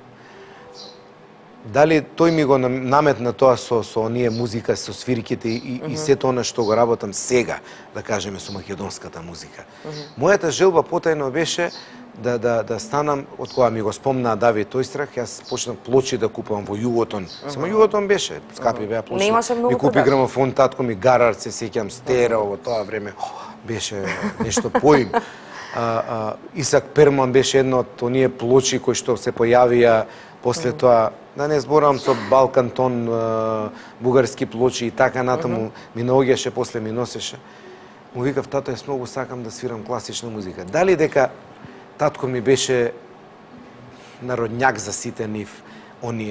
Дали тој ми го наметна тоа со, со оние музика, со свирките и, mm -hmm. и сето она што го работам сега, да кажеме, со македонската музика. Mm -hmm. Мојата желба потајно беше да, да, да станам, од кога ми го спомнаа Давид Тојстрах, јас почнав плочи да купувам во Југотон. Uh -huh. Само Југотон беше, скапи беа плочи. Не имаше многу. Ми купи грамофон, татко ми гарар, се сеќам, стерео во тоа време. Беше нешто поим. А, а, Исак Перман беше една од оние плочи кои што се појавија после uh -huh. тоа. Да не зборам со Балкантон, бугарски плочи и така натаму. Uh -huh. Ми наоѓаше, после ми носеше. Му викав, тато, јас многу сакам да свирам класична музика. Дали дека татко ми беше народњак за сите нив, оние,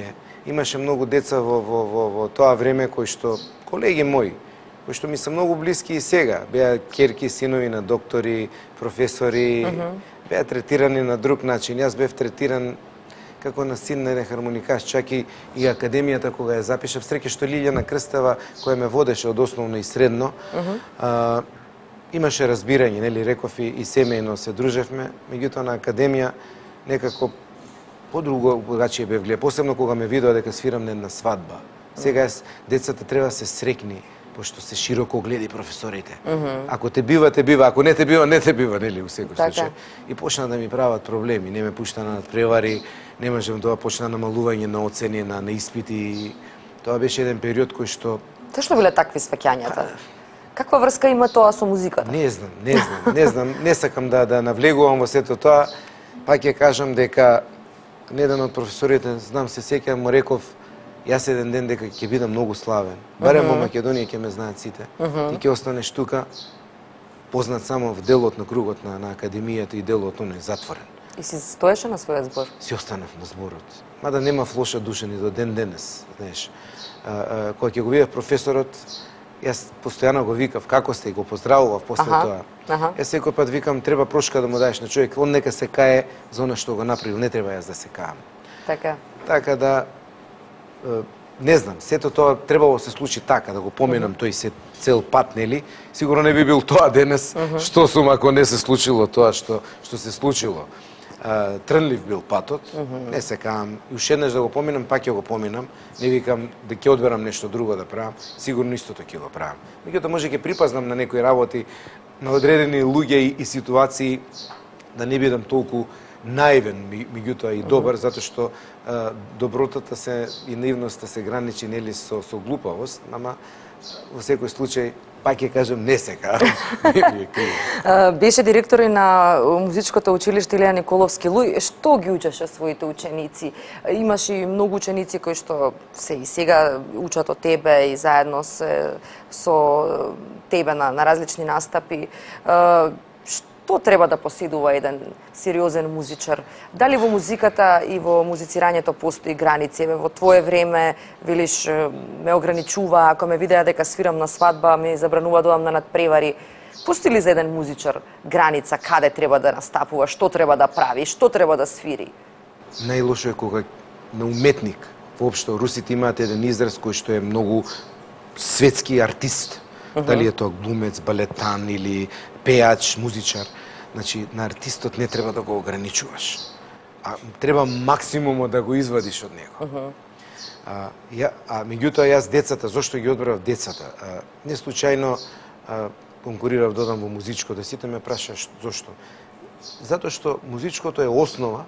имаше многу деца во, во, во, во тоа време кои што, колеги мои, кои што ми се многу блиски и сега, беа ќерки, синови на доктори, професори, mm -hmm. беа третирани на друг начин. Јас бев третиран како на син на еден хармоникаш, чак и, и академијата кога ја запишав, среќа што Лилјана Крстева, која ме водеше од основно и средно, mm -hmm. а, имаше разбирање, нели, реков и, и семејно се дружевме, меѓутоа на академија некако подруго другачие бев гледа, посебно кога ме видоа дека свирам на една свадба. Сега јас, децата треба да се срекни, пошто се широко гледи професорите. Mm -hmm. Ако те бива, те бива, ако не те бива, не те бива, нели, у секој случај. И почна да ми прават проблеми, не ме пушта на превари, не можам тоа, почна намалување на оцени, на, на испити. Тоа беше еден период кој што... Зашто биле такви сваќањата? Каква врска има тоа со музиката? Не знам, не знам, не знам, не сакам да да навлегувам во сето тоа. Пак ќе кажам дека еден од професорите, знам се сеќавам, му реков, јас еден ден дека ќе бидам многу славен. Барем во Македонија ќе ме знаат сите. Ти ќе останеш тука, познат само в делот на кругот на, на академијата и делот оној затворен. И си стоеше на својот збор? Си останав на зборот. Мада нема лоша душа ни до ден денес, знаеш. Кога ќе го видев професорот, јас постојано го викав како сте и го поздравував после аха, тоа. Аха. Јас секој пат викам треба прошка да му даеш на човек, он нека се кае за она што го направил, не треба јас да се каам. Така. Така да не знам, сето тоа требало се случи така да го поминам uh -huh. тој се цел пат, нели? Сигурно не би бил тоа денес, uh -huh. што сум ако не се случило тоа што што се случило. Uh, трнлив бил патот, uh -huh. не се каам, и уште еднаш да го поминам, пак ќе го поминам, не викам да ќе одберам нешто друго да правам, сигурно истото ќе го правам. Меѓутоа може ќе припазнам на некои работи, на одредени луѓе и, и ситуации, да не бидам толку наивен, меѓутоа и добар, uh -huh. затоа што а, добротата се и наивноста се граничи, нели, со, со глупавост, ама во секој случај пак ќе кажам, не се каам. Беше директор и на музичкото училиште Илија Николовски. Луј, што ги учеше своите ученици? Имаш и многу ученици кои што се и сега учат од тебе и заедно се со тебе на, на различни настапи. Што треба да поседува еден сериозен музичар? Дали во музиката и во музицирањето постои граници? Еве во твое време, велиш, ме ограничува, ако ме видеа дека свирам на свадба, ме забранува да одам на надпревари. Постои ли за еден музичар граница каде треба да настапува, што треба да прави, што треба да свири? Најлошо е кога на уметник, воопшто русите имаат еден израз кој што е многу светски артист. Uh -huh. Дали е тоа глумец, балетан или пеач, музичар. Значи, на артистот не треба да го ограничуваш. А треба максимумот да го извадиш од него. Uh -huh. а, ја, а меѓутоа јас децата, зошто ги одбрав децата? А, не случајно а, конкурирав да одам во музичко, да сите ме прашаш зошто. Затоа што музичкото е основа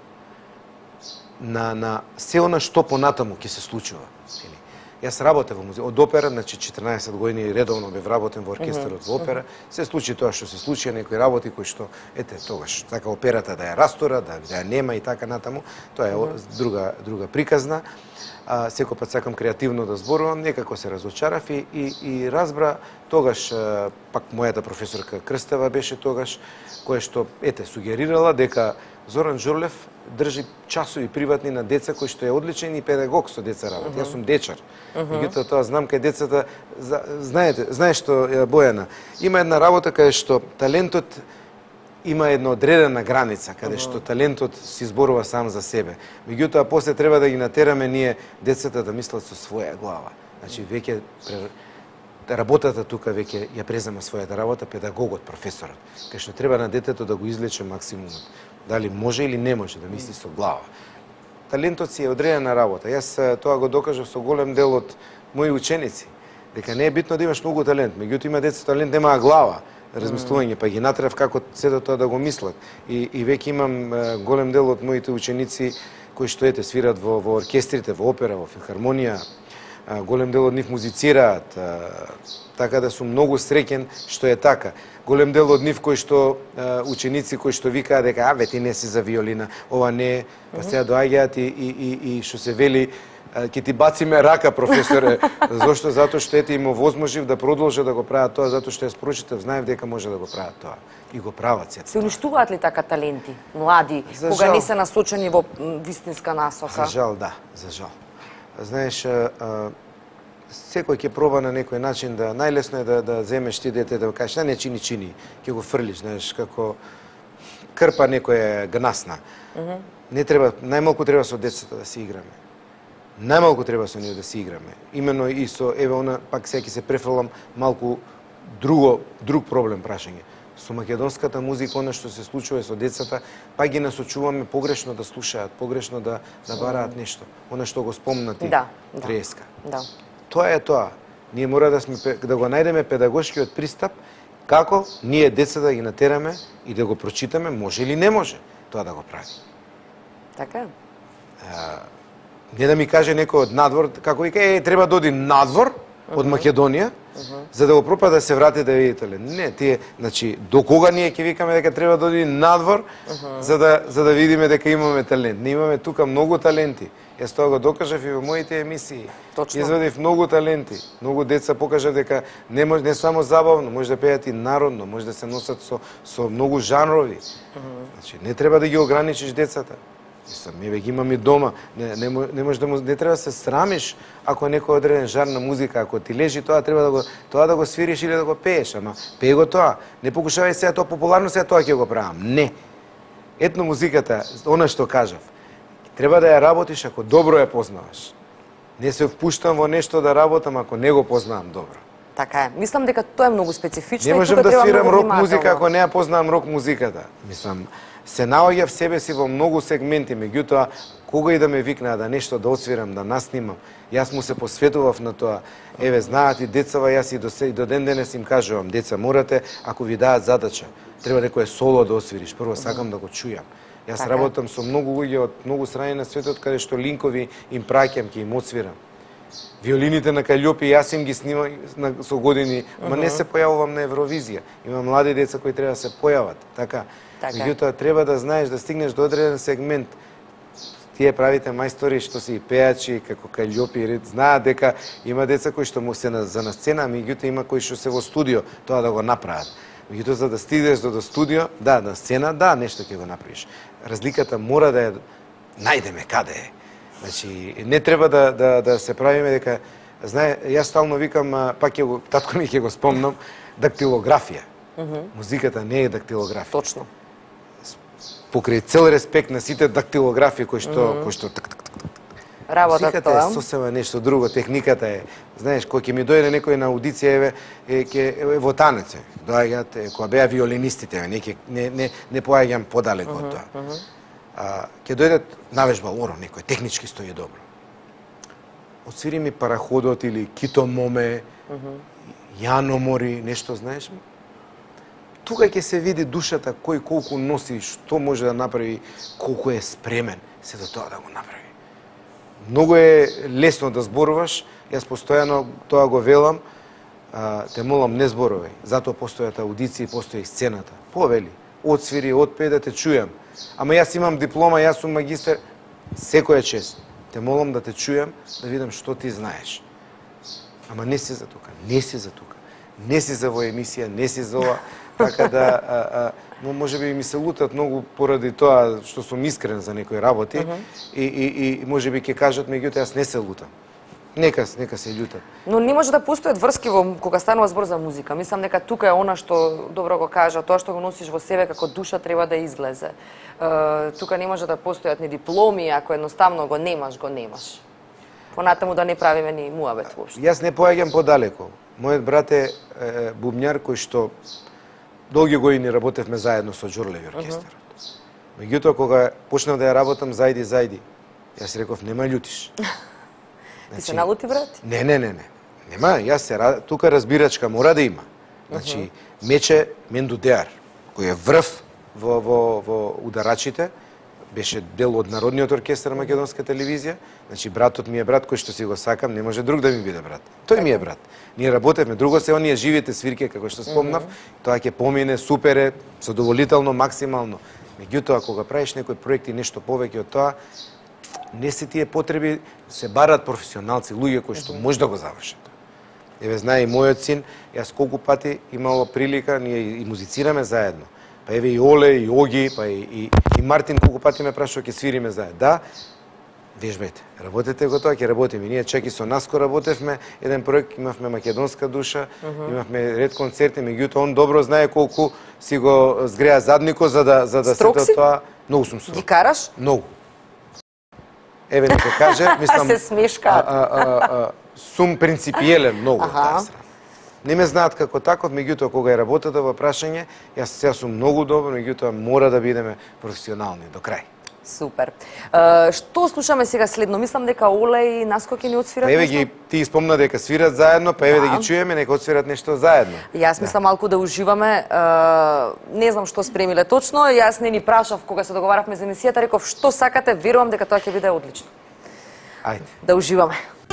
на, на се она што понатаму ќе се случува. Јас работев во музика, од опера, значи четрнаесет години редовно бев работен во оркестарот во опера. Се случи тоа што се случи, некои работи кои што, ете, тогаш, така операта да ја растура, да, да ја нема и така натаму, тоа е друга, друга приказна. А, секој пат сакам креативно да зборувам, некако се разочарав и, и, и разбра тогаш, пак мојата професорка Крстева беше тогаш, која што, ете, сугерирала дека Зоран Журлев држи часови приватни на деца кои што е одличен и педагог со деца работи. Uh -huh. Јас сум дечар. Меѓутоа uh -huh. тоа знам кај децата, знаете, знаеш што, Бојана, има една работа каде што талентот има една одредена граница, каде uh -huh. што талентот си зборува сам за себе. Меѓутоа после треба да ги натераме ние децата да мислат со своја глава. Значи веќе работата тука веќе ја презема својата работа педагогот, професорот, кај што треба на детето да го извлече максимумот. Дали може или не може да мисли со глава. Талентот си е одредена работа. Јас тоа го докажав со голем дел од мои ученици, дека не е битно да имаш многу талент, меѓутоа има деца талент немаа глава, размислување, па ги натрав како сето тоа да го мислат. И, и веќе имам голем дел од моите ученици кои што ете свират во, во оркестрите, во опера, во филхармонија, голем дел од нив музицираат, така да сум многу среќен што е така. Голем дел од нив кои што ученици кои што викаат дека а, ве ти не си за виолина, ова не е, па сега доаѓаат и и и и што се вели ќе ти бациме рака, професоре. Зошто? Затоа што ете им овозможив да продолжат да го прават тоа, затоа што јас прочитав, знаев дека може да го прават тоа. И го прават сето. Се уништуваат ли така таленти, млади, за кога жал. не се насочени во вистинска насока? За жал, да, за жал. знаеш, а, а, секој ќе проба на некој начин да најлесно е да да земеш ти дете да кажеш, не чини чини, ќе го фрлиш, знаеш, како крпа некоја гнасна. Mm -hmm. Не треба, најмалку треба со децата да си играме. Најмалку треба со нив да си играме. Имено и со, еве, она, пак сега ќе се префрлам малку друго, друг проблем прашање. Со македонската музика, она што се случува со децата, па ги насочуваме погрешно да слушаат, погрешно да, да бараат нешто. Она што го спомна ти, да, Треска. Да. Тоа е тоа. Ние мора да сме да го најдеме педагошкиот пристап како ние децата да ги натераме и да го прочитаме, може или не може тоа да го прави. Така е. Не да ми каже некој од надвор, како вика, е, треба да оди надвор од Македонија, uh -huh. за да го пропа да се врати да видите ли. Не, тие, значи, до кога ние ќе викаме дека треба да оди надвор, uh -huh. за да за да видиме дека имаме талент. Не имаме тука многу таленти. Јас тоа го докажав и во моите емисии. Точно. Извадив многу таленти. Многу деца покажав дека не може не само забавно, може да пеат и народно, може да се носат со со многу жанрови. Uh -huh. Значи, не треба да ги ограничиш децата. Мислам, еве ги имам и дома. Не, не, не може да му, не треба да се срамиш ако е некој одреден жар на музика, ако ти лежи тоа, треба да го тоа да го свириш или да го пееш, ама пее го тоа. Не покушавај сега тоа популарно, сега тоа ќе го правам. Не. Етно музиката, она што кажав, треба да ја работиш ако добро ја познаваш. Не се впуштам во нешто да работам ако не го познавам добро. Така е. Мислам дека тоа е многу специфично. Не можам да свирам рок музика ако не ја познавам рок музиката. Мислам, се наоѓа в себе си во многу сегменти, меѓутоа кога и да ме викнаа да нешто да освирам, да наснимам, јас му се посветував на тоа. Еве, знаат и децава, јас и до, се, и до ден денес им кажувам, деца, морате, ако ви даат задача, треба некое соло да освириш, прво сакам да го чујам. Јас така работам со многу луѓе од многу страни на светот, каде што линкови им праќам, ќе им освирам. Виолините на Каљопи, јас им ги снимам со години, ама не се појавувам на Евровизија. Има млади деца кои треба да се појават, така. Меѓутоа, треба да знаеш да стигнеш до одреден сегмент. Тие правите мајстори што се и пеачи, како Каљопи, знаат дека има деца кои што му се на, за на сцена, меѓутоа има кои што се во студио, тоа да го направат. Меѓутоа, за да стигнеш до, до студио, да, на сцена, да, нешто ќе го направиш. Разликата мора да ја најдеме каде е. Значи, не треба да, да, да се правиме дека, знае, јас стално викам, пак ќе го, татко ми ќе го спомнам, дактилографија. Uh -huh. Музиката не е дактилографија. Точно. Покрај цел респект на сите дактилографии кои што mm -hmm. кои што так так так. Работат музиката тоа. Е сосема нешто друго, техниката е. Знаеш, кога ќе ми дојде некој на аудиција, еве, е ќе е во танец. Доаѓаат кога беа виолинистите, не ќе не не не поаѓам подалеку од тоа. Mm -hmm. А ќе дојдат навежба, оро, некој технички стои добро. Отсвири ми Параходот или Кито Моме, mm -hmm. Јано Мори, нешто знаеш? Тука ќе се види душата кој колку носи, што може да направи, колку е спремен се до тоа да го направи. Многу е лесно да зборуваш, јас постојано тоа го велам, а, те молам не зборувај, затоа постојат аудиции, постои сцената. Повели, одсвири, одпее да те чујам. Ама јас имам диплома, јас сум магистер, секоја чест. Те молам да те чујам, да видам што ти знаеш. Ама не си за тука, не си за тука. Не си за во емисија, не си за ова. Така да, а, а, може би ми се лутат многу поради тоа што сум искрен за некои работи uh -huh. и, и, и може би ќе кажат, меѓутоа јас не се лутам. Нека, нека се љутат. Но не може да постојат врски во кога станува збор за музика. Мислам дека тука е она што добро го кажа, тоа што го носиш во себе како душа треба да излезе. Uh, тука не може да постојат ни дипломи, ако едноставно го немаш, го немаш. Понатаму да не правиме ни муабет воопшто. Јас не поаѓам подалеку. Мојот брат е, е бубњар кој што долги години работевме заедно со Џурлеви оркестарот. Uh -huh. Меѓутоа, кога почнав да ја работам зајди, зајди, јас реков, нема љутиш. Ти се налути, брат? Не, не, не, не. Нема, јас се, тука разбирачка мора да има. Значи, uh -huh. Мече Менду Деар, кој е врв во, во, во ударачите, беше дел од Народниот оркестар на Македонска телевизија. Значи, братот ми е брат кој што си го сакам, не може друг да ми биде брат. Тој ми е брат. Ние работевме, друго се оние живите свирки, како што спомнав, mm -hmm. тоа ќе помине, супер е, задоволително, максимално. Меѓутоа, кога правиш некој проект и нешто повеќе од тоа, не се тие потреби, се барат професионалци, луѓе кои што може да го завршат. Еве, знае и мојот син, јас колку пати имало прилика, ние и музицираме заедно. Па еве и Оле, и Оги, па и, и, и Мартин колку пати ме прашува ќе свириме заедно. Да, Вежбајте, работете го тоа, ќе работиме. Ние чак и со Наско работевме, еден проект, имавме македонска душа, uh -huh. имавме ред концерти, меѓутоа он добро знае колку си го згреа заднико за да за да строг сето тоа. Многу сум строг. Ги караш? Многу. Еве нека каже, мислам се смешка. А, а, а, а, сум принципиелен многу од таа страна. Не ме знаат како таков, меѓутоа кога е работата во прашање, јас сега сум многу добар, меѓутоа мора да бидеме професионални до крај. Супер. Uh, што слушаме сега следно? Мислам дека Оле и Наско ќе ни отсвират па еве нешто? ги ти спомна дека свират заедно, па еве да, да ги чуеме, нека отсвират нешто заедно. Јас мислам да. малку да уживаме. Uh, не знам што спремиле точно. Јас не ни прашав кога се договаравме за емисијата, реков што сакате, верувам дека тоа ќе биде одлично. Ајде. Да уживаме.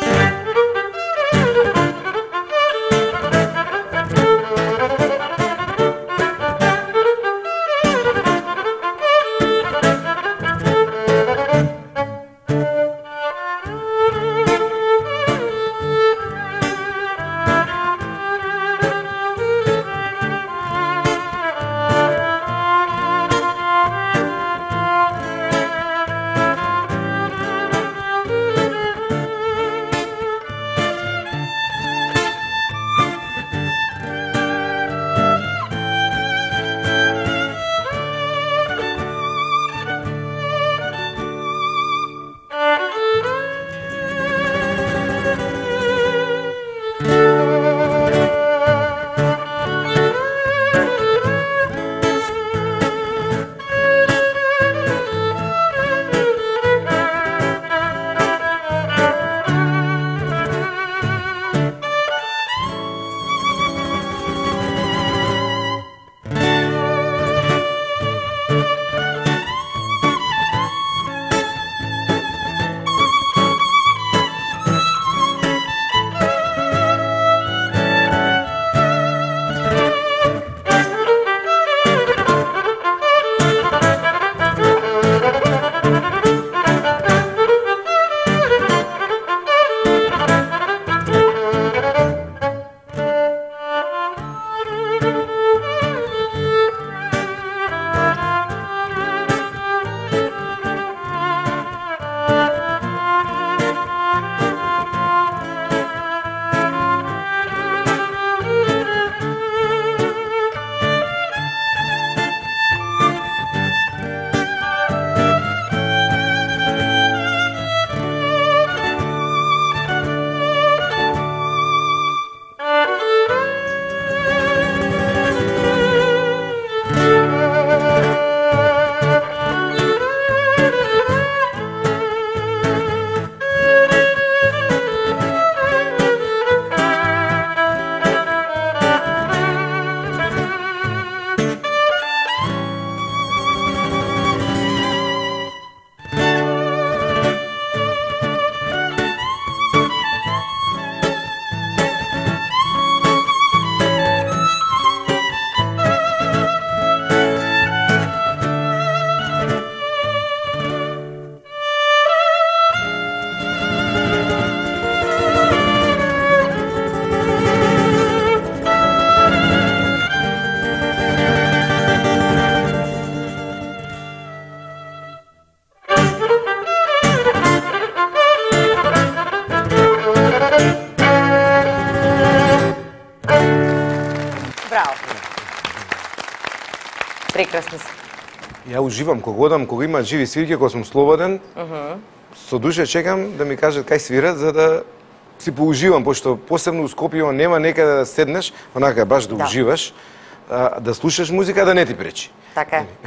Прекрасни се. Ја уживам кога одам, кога има живи свирки, кога сум слободен. Uh -huh. Со душа чекам да ми кажат кај свират за да си поуживам, пошто посебно у Скопје нема некаде да седнеш, онака баш да, да. уживаш, а, да слушаш музика да не ти пречи. Така е.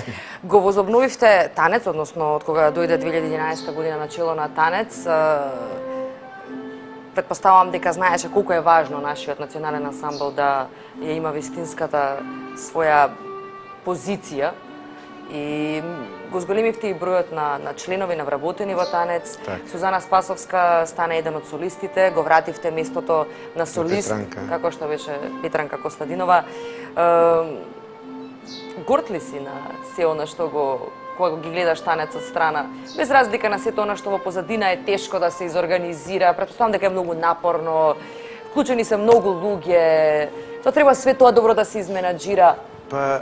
Го возобновивте танец, односно од кога дојде две илјади и единаесета година начело на танец. Предпоставувам дека знаеше колку е важно нашиот национален ансамбл да ја има вистинската своја позиција и го зголемивте и бројот на, на членови на вработени во танец. Так. Сузана Спасовска стана еден од солистите, го вративте местото на солист, Петранка. Како што беше Петранка Костадинова. Е, горд ли си на се она што го кога ги гледаш танец од страна, без разлика на сето она што во позадина е тешко да се изорганизира, претпоставам дека е многу напорно, вклучени се многу луѓе, тоа треба све тоа добро да се изменаџира. Па,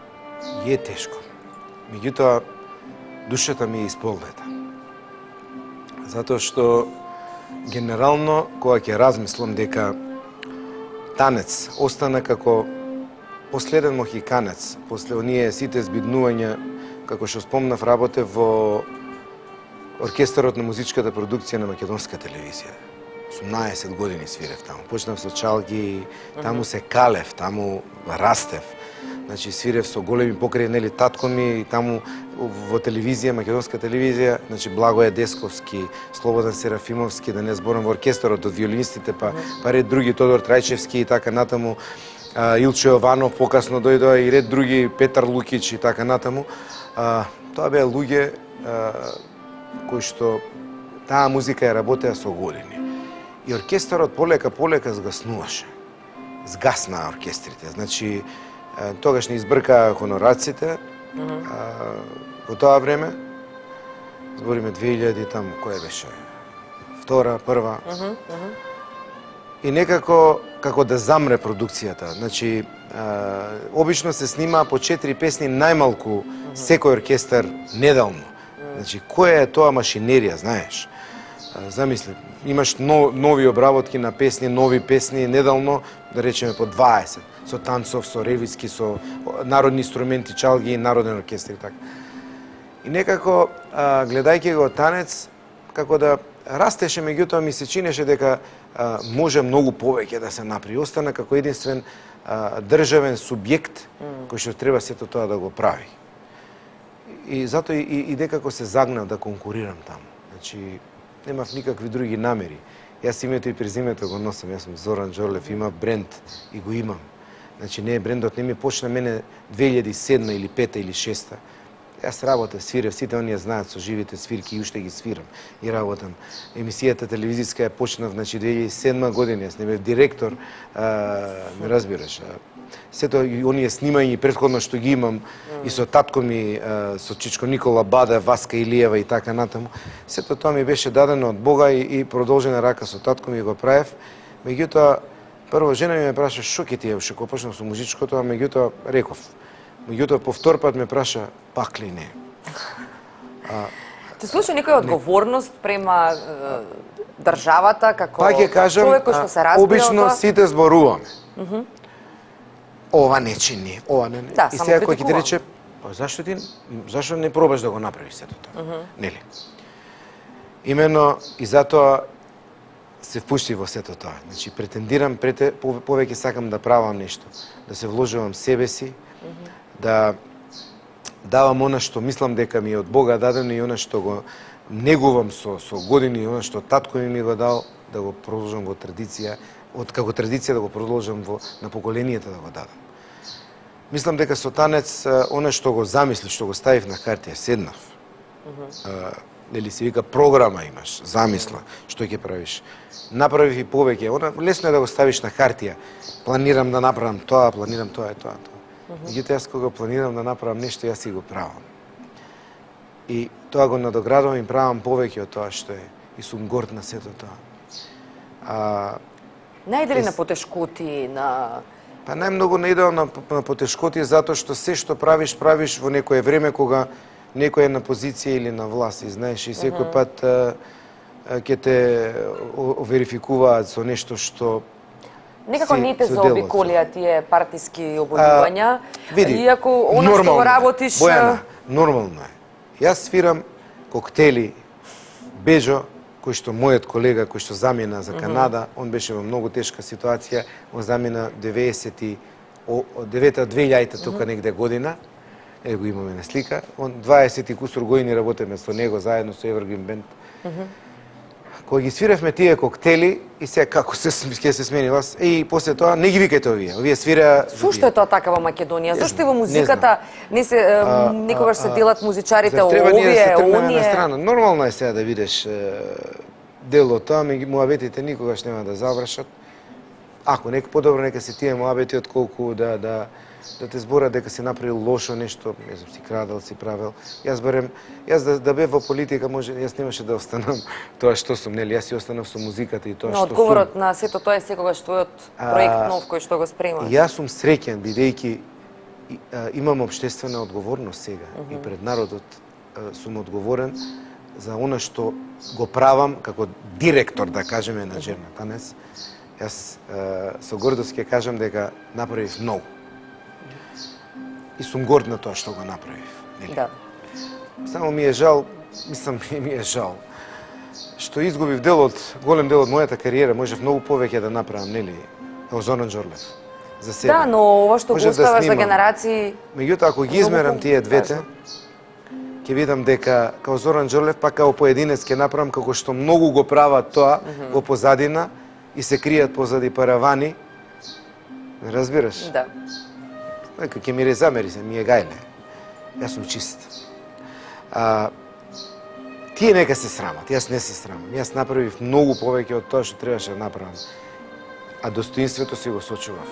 е тешко. Меѓутоа, душата ми е исполнета. Затоа што генерално кога ќе размислам дека танец остана како последен мохиканец, после оние сите збиднувања, како што спомнав, работе во оркестарот на музичката продукција на македонска телевизија. осумнаесет години свирев таму. Почнав со чалги, таму се калев, таму растев. Значи свирев со големи покрај нели татко ми, таму во телевизија, македонска телевизија, значи Благоје Десковски, Слободан Серафимовски, да не зборам, во оркестарот од виолинистите, па па ред други, Тодор Трајчевски и така натаму, а, Илче Јованов покасно дојдоа и ред други, Петар Лукич и така натаму. А, тоа беа луѓе а, кои што таа музика ја работеа со години. И оркестарот полека полека згаснуваше. Згасна оркестрите. Значи тогаш не избркаа хонораците. Mm -hmm. Во тоа време, збориме две илјади таму, која беше? Втора, прва. Mm -hmm. И некако како да замре продукцијата. Значи, а, обично се снима по четири песни најмалку mm -hmm. секој оркестар неделно. Mm -hmm. Значи, која е тоа машинерија, знаеш? А, замисли, имаш нов, нови обработки на песни, нови песни неделно, да речеме по дваесет, со танцов, со ревиски, со народни инструменти, чалги и народен оркестар и така. И некако, а, гледајќи го танец, како да растеше, меѓутоа ми се чинеше дека а, може многу повеќе да се направи. Остана како единствен а, државен субјект mm. кој што треба сето тоа да го прави. И затоа и, и некако се загнав да конкурирам таму. Значи, немав никакви други намери. Јас името и презимето го носам, јас сум Зоран Џорлев, имав бренд и го имам. Значи, не е брендот, не ми почна мене две илјади и седма или пета или шеста. Јас работев, свирев, сите оние знаат со живите свирки и уште ги свирам и работам. Емисијата телевизиска ја почнав, значи, две илјади и седма година, јас не бев директор, а, ме разбираш. А, сето и оние снимања претходно што ги имам mm. и со татко ми, а, со Чичко Никола Бада, Васка Илиева и така натаму, сето тоа ми беше дадено од Бога и, и продолжена рака со татко ми го правев. Меѓутоа, прво жена ми ме праша што ќе ти е, уште кога почнав со музичкото, а меѓутоа реков. Меѓутоа, по втор пат ме праша, пак ли не? А, Ти слуша некоја одговорност према е, државата, како па ќе кажам, човек кој што се разбира обично тоа? сите зборуваме. Mm -hmm. Ова не чини, ова не. Да, и само сега кој ќе ти критикувам. рече, па зашто ти зашто не пробаш да го направиш сето тоа? Mm -hmm. Нели? Имено и затоа се впушти во сето тоа. Значи претендирам прете повеќе сакам да правам нешто, да се вложувам себе си, mm -hmm. да давам она што мислам дека ми е од Бога дадено и она што го негувам со со години и она што татко ми ми го дал, да го продолжам во традиција, од како традиција да го продолжам во на поколенијата да го дадам. Мислам дека со танец она што го замисли, што го ставив на хартија, седнав. Mm -hmm. Нели се вика програма имаш, замисла, што ќе правиш. Направив и повеќе, она лесно е да го ставиш на хартија. Планирам да направам тоа, планирам тоа и тоа, тоа. Меѓутоа, јас кога планирам да направам нешто, јас си го правам. И тоа го надоградувам и правам повеќе од тоа што е. И сум горд на сето тоа. А, Најде ли на потешкоти, на... Па најмногу не идеал на, на потешкоти, затоа што се што правиш, правиш во некое време кога некој е на позиција или на власт. И знаеш, и секој пат а, а, ќе те верификуваат со нешто што Некако не те заобиколија тие партиски обојувања, иако она што го работиш... Бојана, нормално е. Јас свирам коктели, Бежо, кој што мојот колега, кој што замина за Канада, mm -hmm. он беше во многу тешка ситуација, он замина деветдесет и девета две илјадите тука негде година, е го имаме на слика, он дваесет и кусур години работеме со него заедно со Evergreen Band. Mm -hmm. Кога ги свиревме тие коктели и сега како се ќе се смени вас, и после тоа не ги викајте овие, овие свира. Зошто е тоа така во Македонија? Зошто и во музиката не, не се а, некогаш се делат музичарите овие, овие, оние? На страна. Нормално е сега да видиш дел од тоа, меѓу муабетите никогаш нема да завршат. Ако некој подобро нека се тие муабети отколку да да да те збора дека си направил лошо нешто, не знам, си крадел, си правел. Јас барем, јас да, да бев во политика, може, јас немаше да останам тоа што сум, нели, јас си останав со музиката и тоа Но, што сум. Но одговорот на сето тоа е секогаш твојот проект нов кој што го спремаш. Јас сум среќен бидејќи имам општествена одговорност сега mm -hmm. и пред народот а, сум одговорен за она што го правам како директор, да кажеме, на Джерна танец. Јас е, со гордост ќе кажам дека направив многу. И сум горд на тоа што го направив. Нели? Да. Само ми е жал, мислам, ми е жал, што изгубив дел од, голем дел од мојата кариера, можев многу повеќе да направам, нели, како Зоран Џорлев. За себе. Да, но ова што го оставаш за генерации... Меѓутоа, ако ги измерам тие двете, ќе видам дека како Зоран Џорлев, пак како поединец ќе направам како што многу го прават тоа mm -hmm. во позадина и се кријат позади паравани. Разбираш? Да. Нека ќе ми резамери се, ми е гајле. Јас сум чист. А, тие нека се срамат, јас не се срамам. Јас направив многу повеќе од тоа што требаше да направам. А достоинството си го сочував.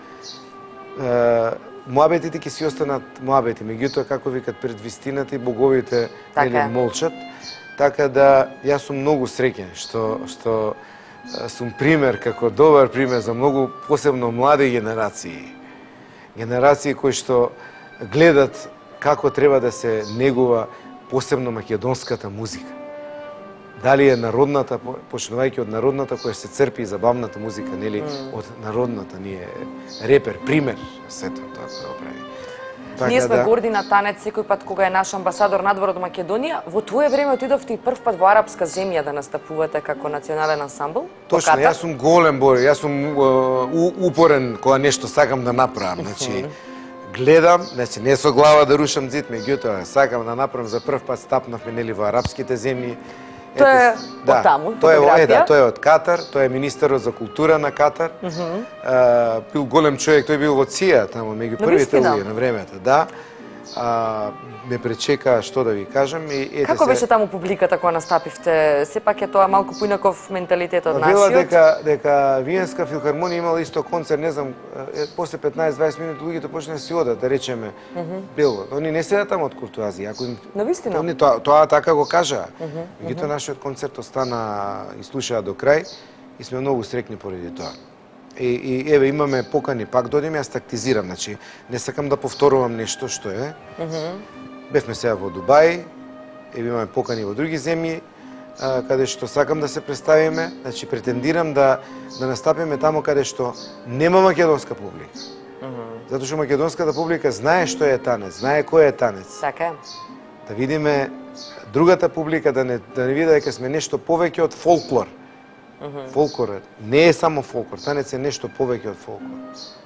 Моабетите ќе си останат моабети, меѓутоа како викат пред вистината и боговите нели молчат. Така да јас сум многу среќен што што сум пример, како добар пример за многу посебно млади генерации. Генерации кои што гледат како треба да се негува посебно македонската музика. Дали е народната, почнувајќи од народната која се црпи и забавната музика, нели, mm. од народната, ние репер, пример, сето тоа што го прави. Така, ние сме да... горди на танец секој пат кога е наш амбасадор надвор од Македонија. Во твое време отидовте и прв пат во арапска земја да настапувате како национален ансамбл? Точно, јас сум голем бор, јас сум uh, упорен кога нешто сакам да направам. Значи, гледам, значи не со глава да рушам зид, меѓутоа сакам да направам за прв пат стапнавме нели во арапските земји. Тоа е од таму, фотографија? Е, да, тој е од Катар, тој е министерот за култура на Катар. Uh -huh. а, бил голем човек, тој бил во ЦИА, таму, меѓу првите луѓе на времето, да. А, ме пречека, што да ви кажам. И, ете Како се... беше таму публиката кога настапивте? Сепак е тоа малку поинаков менталитет од нашиот. Вела дека, дека Виенска филхармонија имала исто концерт, не знам, после петнаесет-дваесет минути луѓето почнаа да си одат, да речеме, uh -huh. бил. Они не седат таму од куртуазија. Ако им... Навистина? Они тоа, тоа така го кажа. Меѓутоа, uh -huh. нашиот концерт остана и слушаа до крај и сме многу среќни поради тоа. И, и еве имаме покани, пак дојдеме, јас тактизирам, значи не сакам да повторувам нешто што е. Uh -huh. Бевме сега во Дубај, еве имаме покани во други земји, а, каде што сакам да се представиме, значи претендирам да да настапиме таму каде што нема македонска публика. Uh -huh. Затоа што македонската публика знае што е танец, знае кој е танец. Така. Да видиме другата публика, да не да не види дека сме нешто повеќе од фолклор. Uh -huh. Фолклорот не е само фолклор, танец е нешто повеќе од фолклор.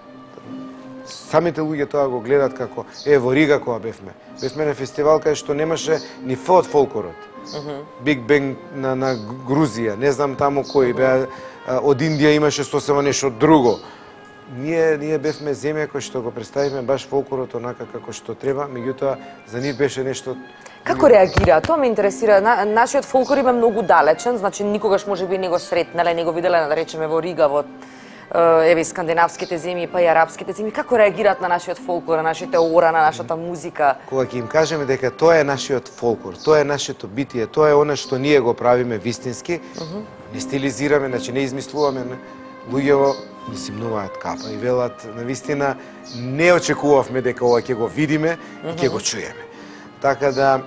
Самите луѓе тоа го гледат како, е, во Рига кога бевме. Бевме на фестивал кај што немаше ни ф од фолклорот. Uh -huh. Биг Бенг на, на Грузија, не знам таму кој, uh -huh. беа, од Индија имаше сосема нешто друго. Ние, ние бевме земја кој што го представивме баш фолклорот онака како што треба, меѓутоа за нив беше нешто. Како реагира? Тоа ме интересира. На, нашиот фолклор има многу далечен, значи никогаш можеби не го сретнале, не го виделе, да речеме, во Рига, во еве скандинавските земји, па и арапските земји. Како реагираат на нашиот фолклор, на нашите ора, на нашата музика? Кога ќе им кажеме дека тоа е нашиот фолклор, тоа е нашето битие, тоа е она што ние го правиме вистински, uh -huh. не стилизираме, значи не измислуваме, луѓето ни симнуваат капа и велат, навистина не очекувавме дека ова ќе го видиме и uh -huh. ќе го чуеме. Така да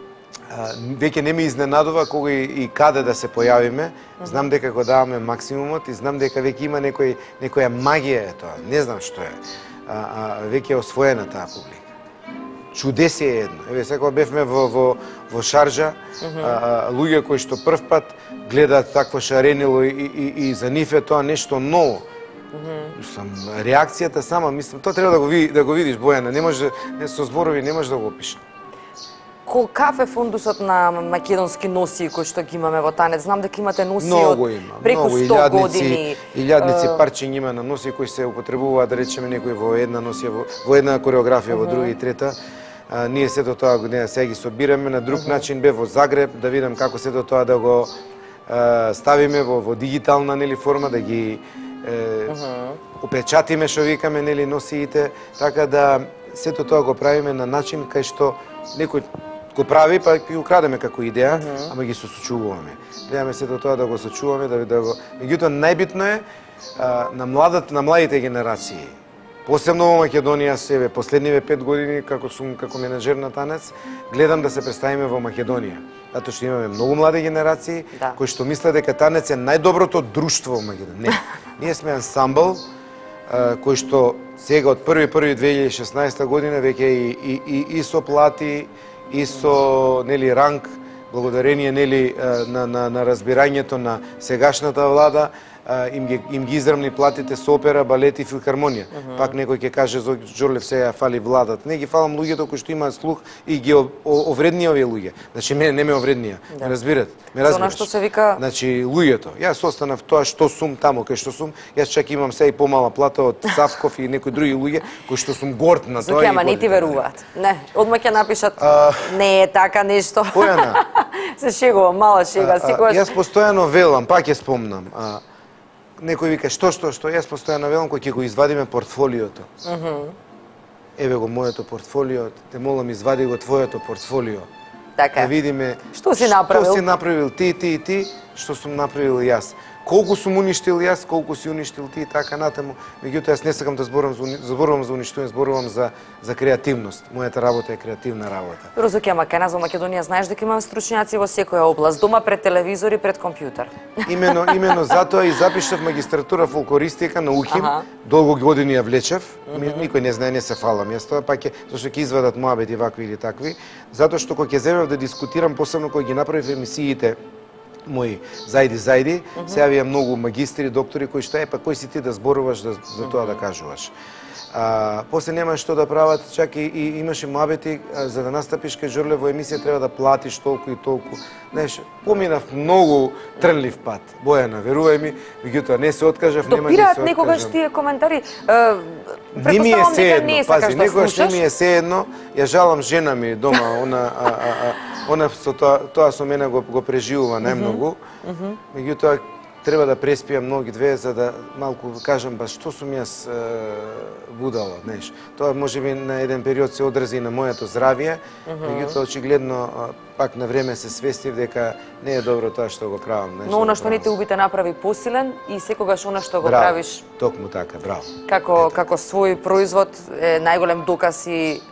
а, веќе не ме изненадува кога и, и каде да се појавиме. Знам дека го даваме максимумот и знам дека веќе има некој некоја магија е тоа. Не знам што е. А, а веќе е освоена таа публика. Чудесие е едно. Еве сега бевме во во во Шарџа, uh -huh. а, а, луѓе кои што прв пат гледаат такво шаренило и, и, и за нив е тоа нешто ново. Мислам, uh -huh. реакцијата сама, мислам, тоа треба да го видиш, да го видиш, Бојана, не може не со зборови не може да го опишам. Колкав е фондусот на македонски носи кои што ги имаме во танец? Знам дека имате носи много од има, преку много, сто години. Илјадници uh... парчиња има на носи кои се употребуваат, да речеме, некои во една носија, во, во една кореографија, uh -huh. во друга и трета. А, ние сето тоа година сега ги собираме на друг uh -huh. начин, бе во Загреб, да видам како сето тоа да го а, ставиме во, во дигитална нели форма, да ги е, uh -huh. опечатиме, што викаме, нели, носиите, така да сето тоа го правиме на начин кај што некој го прави, па ги украдеме како идеја, uh -huh. ама ги сосочувуваме. Гледаме сето тоа да го сочуваме, да, да го... Меѓутоа, најбитно е а, на, младат, на младите генерации Посебно во Македонија себе последниве пет години како сум како менаџер на танец, гледам да се представиме во Македонија. Затоа што имаме многу млади генерации да. кои што мислат дека танец е најдоброто друштво во Македонија. Не, ние сме ансамбл кој што сега од први први две илјади и шеснаесета година веќе и, и, и, и со плати, и со нели ранг, благодарение нели на, на, на разбирањето на сегашната влада, им ги, им ги израмни платите со опера, балет и филхармонија. Uh -huh. Пак некој ќе каже за Џорлев сега фали владата. Не ги фалам луѓето кои што имаат слух и ги овреднија овие луѓе. Значи мене не ме овреднија. Да. Ме разбират? Ме разбираш? Што се вика... Значи луѓето. Јас останав тоа што сум таму кај што сум. Јас чак имам се и помала плата од Савков и некои други луѓе кои што сум горд на тоа. Зуки, ама не ти веруваат. Не, одма ќе напишат а... не е така нешто. Појана. Се шегувам, мала шега, секогаш. Јас постојано велам, пак ќе спомнам. А, некој вика што што што јас постојано велам кој ќе го извадиме портфолиото. Uh -huh. Еве го моето портфолио, те молам извади го твоето портфолио. Така. Да видиме што си направил. Што си направил ти, ти и ти, што сум направил јас. Колку сум уништил јас, колку си уништил ти и така натаму. Меѓутоа јас не сакам да зборувам за зборувам за уништување, зборувам за за креативност. Мојата работа е креативна работа. Розуки, ама кај нас во Македонија знаеш дека имам стручњаци во секоја област, дома пред телевизор и пред компјутер. Имено имено затоа и запишав магистратура фолклористика на УХИМ, ага. Долго години ја влечев. Mm -hmm. Никој не знае, не се фалам јас тоа, пак е зашто ќе извадат моабети вакви или такви, затоа што кога ќе земев да дискутирам, посебно кога ги направив емисиите мои зајди зајди, mm -hmm. се јавија многу магистри, доктори кои што е, па кој си ти да зборуваш да, за тоа да кажуваш. А, после нема што да прават, чак и, и имаше моабети, за да настапиш кај Џорлев во емисија треба да платиш толку и толку. Знаеш, поминав многу трнлив пат. Бојана, верувај ми, меѓутоа не се откажав, нема да се откажам. Допираат некогаш тие коментари, не ми е седно, не пази, да некогаш не ми е седно, ја жалам жена ми дома, она, а, а, а, она со тоа, тоа со мене го, го преживува најмногу, mm -hmm. меѓутоа треба да преспијам ноги две за да малку кажам ба што сум јас е, будала, знаеш. Тоа можеби на еден период се одрази на моето здравје, mm -hmm. меѓутоа очигледно пак на време се свестив дека не е добро тоа што го правам, знаеш. Но она што не те уби те направи посилен и секогаш она што го браво, правиш токму така, браво. Како Ето. како свој производ е најголем доказ и е,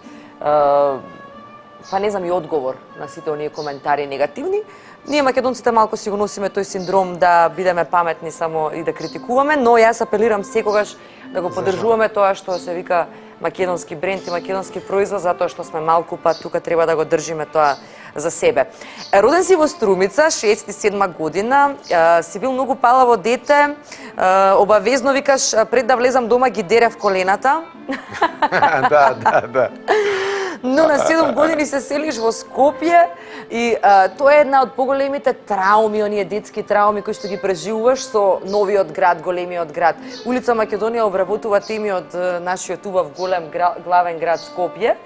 па не знам и одговор на сите оние коментари негативни. Ние македонците малку си го носиме тој синдром да бидеме паметни само и да критикуваме, но јас апелирам секогаш да го поддржуваме тоа што се вика македонски бренд и македонски производ, затоа што сме малку, па тука треба да го држиме тоа за себе. Роден си во Струмица, шеесет и седма година, си бил многу палаво дете, обавезно викаш пред да влезам дома ги дерев колената. Да, да, да. Но на седум години се селиш во Скопје и а, тоа е една од поголемите трауми, оние детски трауми кои што ги преживуваш со новиот град, големиот град. Улица Македонија обработува теми од нашиот убав голем гра, главен град Скопје.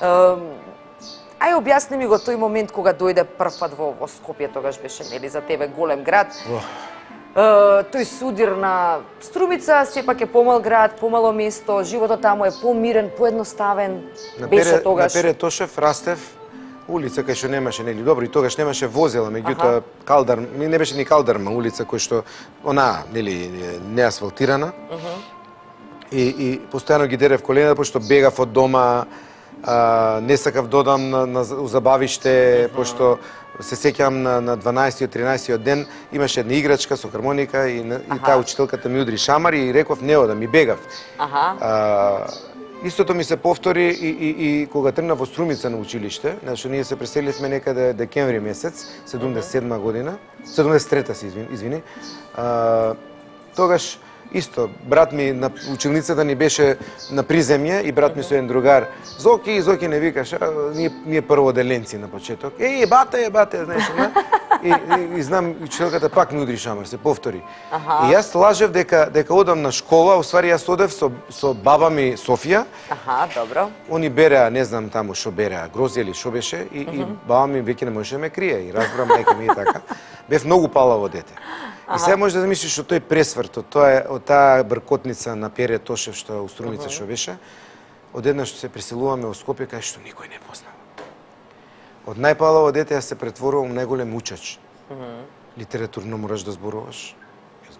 Ај објасни ми го тој момент кога дојде прв пат во, во Скопје, тогаш беше нели за тебе голем град. Oh. Uh, тој судир на Струмица, сепак е помал град, помало место, животот таму е помирен, поедноставен, на беше Пере, тогаш. На Пере Тошев растев, улица кај што немаше, нели, добро, и тогаш немаше возила, меѓутоа калдар, не беше ни калдарма улица кој што, она, нели, не асфалтирана. Uh -huh. И, и постојано ги дерев колена, пошто бегав од дома, а, не сакав додам на, на забавиште, uh -huh. пошто се сеќавам на, на дванаесети тринаесети ден, имаше една играчка со хармоника и, и таа учителката ми удри шамар и реков не одам, и бегав. Аха. А, истото ми се повтори и, и, и кога тргнав во Струмица на училиште, значи ние се преселивме некаде декември месец, седумдесет и седма година, седумдесет и трета се извини, извини. А, тогаш исто, брат ми на училницата ни беше на приземје и брат ми со еден другар. Зоки, Зоки не викаш, а, ние, ние прводеленци на почеток. Еј, бате, бате, знаеш, не? И, и, и знам, учителката пак ми удри шамар, се повтори. Аха. И јас лажев дека дека одам на школа, усвари јас одев со, со баба ми Софија. Аха, добро. Они береа, не знам таму што береа, грозје или што беше, и, uh -huh. и баба ми веќе не можеше да ме крие. И разбрам мајка ми и така. Бев многу палаво дете. И сега може да замислиш од тој пресврт, од тоа од таа бркотница на Пере Тошев што у Струмица што беше, одеднаш што се преселуваме во Скопје кај што никој не познава. Од најпалаво дете јас се претворувам најголем учач. Литературно мораш да зборуваш. Јас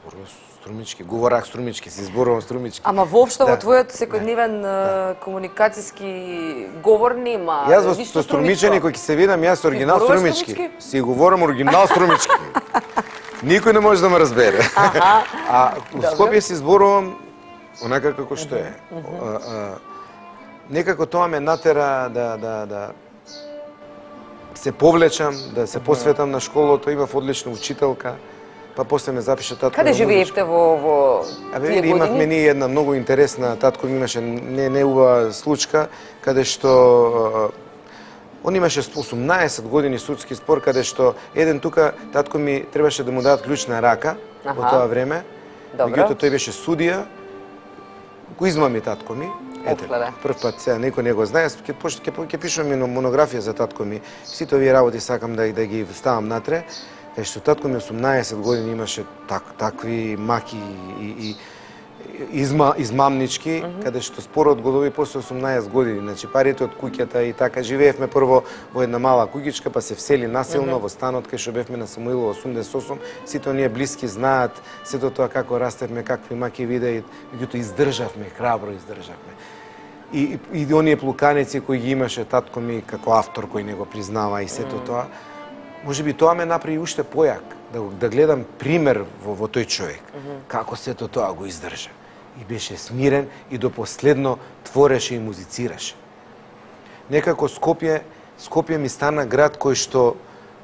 зборувам струмички, говорах струмички, си зборувам струмички. Ама воопшто Да. во твојот секојдневен да. комуникацијски говор нема. Јас во со струмичани кој ќе се видам, јас оригинал струмички. струмички? Си говорам оригинал струмички. Никој не може да ме разбере. Аха. А у Добре. Скопје си зборувам онака како што е. А, а, некако тоа ме натера да да да се повлечам, да се посветам на школото, имав одлична учителка, па после ме запиша татко. Каде живеевте во во Абе, тие имавме години? ние една многу интересна, татко ми имаше не не убава случка, каде што он имаше осумнаесет години судски спор, каде што еден тука татко ми требаше да му дадат клjuč на рака Аха. во тоа време. Добро. Меѓутоа тој беше судија, го измами татко ми. Ете, Офле, да. прв пат сега некој не го знае, ќе ќе ќе пишувам и монографија за татко ми. Сите овие работи сакам да да ги ставам натре. Кај што татко ми осумнаесет години имаше так, такви маки и, и изма, измамнички, mm -hmm. каде што спорот го доби после осумнаесет години. Значи парите од куќата и така живеевме прво во една мала куќичка, па се всели насилно mm -hmm. во станот кај што бевме на Самуилово осумдесет и осум. Сите оние блиски знаат сето тоа како растевме, какви маки видеа, меѓутоа издржавме, храбро издржавме. И, и, и оние плуканици кои ги имаше татко ми како автор кој не го признава и сето mm -hmm. тоа. Може би тоа ме направи уште појак, да, да гледам пример во, во тој човек, mm -hmm. како сето тоа го издржа. И беше смирен и до последно твореше и музицираше. Некако Скопје, Скопје ми стана град кој што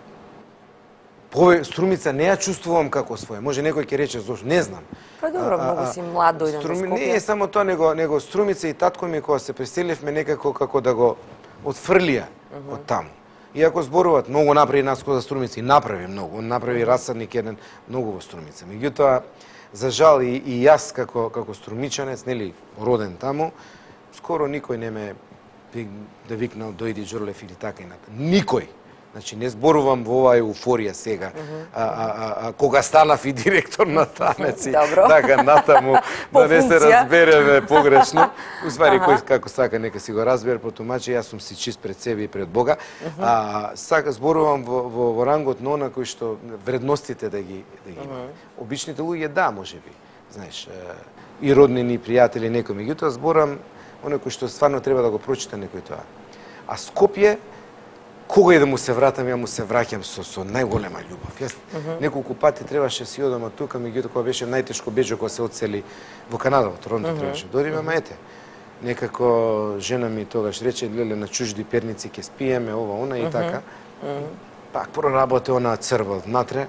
пове Струмица не ја чувствувам како своја. Може некој ќе рече зошто, не знам. Па добро, многу си млад дојден во Скопје. Не е само тоа, него, него Струмица и татко ми кога се преселивме некако како да го отфрлија mm -hmm. од таму. Иако зборуваат, многу направи нас кога за Струмица и направи многу, он направи расадник еден многу во Струмица. Меѓутоа, за жал и, и јас како како струмичанец, нели, роден таму, скоро никој не ме да викнал дојди Џорлев или така и ната. Никој. Значи не зборувам во оваа еуфорија сега, mm -hmm. а, а, а, а кога станав и директор на Танеци, така натаму да не се разбереме погрешно. Уствари кој како сака нека си го разбере, потумачи јас сум си чист пред себе и пред Бога. Mm -hmm. А сака зборувам во, во, во рангот на она кој што вредностите да ги да ги има. Mm -hmm. Обичните луѓе да, можеби. Знаеш, и роднини, пријатели, некој, меѓутоа зборам оној кој што стварно треба да го прочита некој тоа. А Скопје, кога и да му се вратам, ја му се враќам со, со најголема љубов. Јас uh -huh. неколку пати требаше си одам од тука, меѓутоа кога беше најтешко беџо кога се одсели во Канада, во Торонто uh -huh. требаше. Додиме, ама ете. Некако жена ми тогаш рече, леле на чужди перници ќе спиеме, ова, она uh -huh. и така. Uh -huh. Пак проработе она црва внатре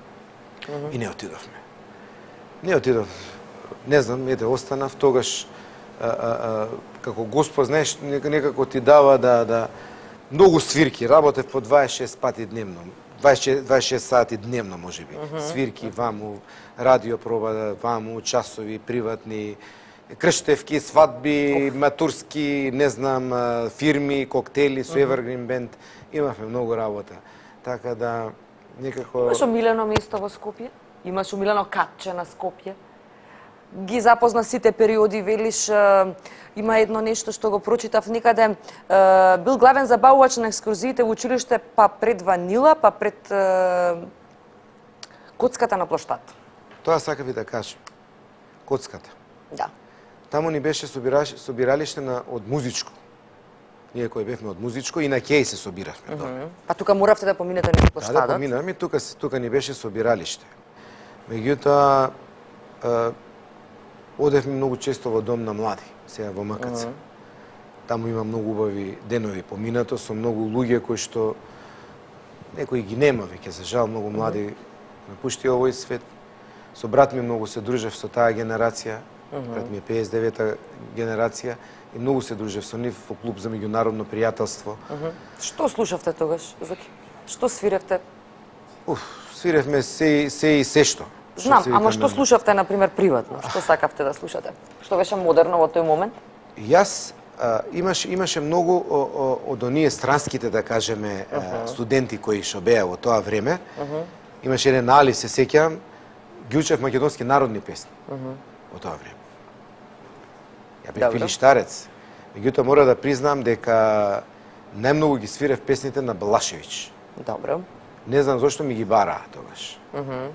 uh -huh. и не отидовме. Не отидов. Не знам, ете, останав тогаш а, а, а, како Господ, знаеш, некако ти дава да да многу свирки, работев по дваесет и шест пати дневно, дваесет и шест сати дневно можеби. Uh -huh. Свирки ваму, радио проба ваму, часови приватни, крштевки, свадби, uh. матурски, не знам, фирми, коктели со uh -huh. Evergreen Band. Имавме многу работа. Така да некако Имаш омилено место во Скопје? Имаш омилено катче на Скопје? Ги запозна сите периоди, велиш, има едно нешто што го прочитав некаде, бил главен забавувач на екскурзиите во училиште, па пред Ванила, па пред коцката на плоштад. Тоа сака ви да кажам. Коцката. Да. Таму ни беше собиралиште на од музичко. Ние кои бевме од музичко и на Кеј се собиравме. Mm -hmm. Па тука моравте да поминете низ плоштадот? Да, да поминаме, тука тука ни беше собиралиште. Меѓутоа одевме многу често во дом на млади, сега во Макаце. Uh -huh. Таму има многу убави денови поминато со многу луѓе кои што некои ги нема веќе, за жал, многу млади uh -huh. напушти овој свет. Со брат ми многу се дружев со таа генерација, uh -huh. брат ми е пеесет и девета генерација и многу се дружев со нив во клуб за меѓународно пријателство. Uh -huh. Што слушавте тогаш, Зоки? Што свиревте? Уф, свиревме се се и се што. Знам, ама што слушавте, например, приватно? Што сакавте да слушате? Што беше модерно во тој момент? Јас а, имаш, имаше многу о, о, од оние странските, да кажеме, uh -huh. студенти кои што беа во тоа време. Uh -huh. Имаше еден Али, се сеќавам, ги учев македонски народни песни uh -huh. во тоа време. Ја бев пилиштарец. Меѓутоа мора да признам дека најмногу ги свирев песните на Балашевиќ. Добро. Не знам зошто ми ги бараа тогаш. Uh -huh.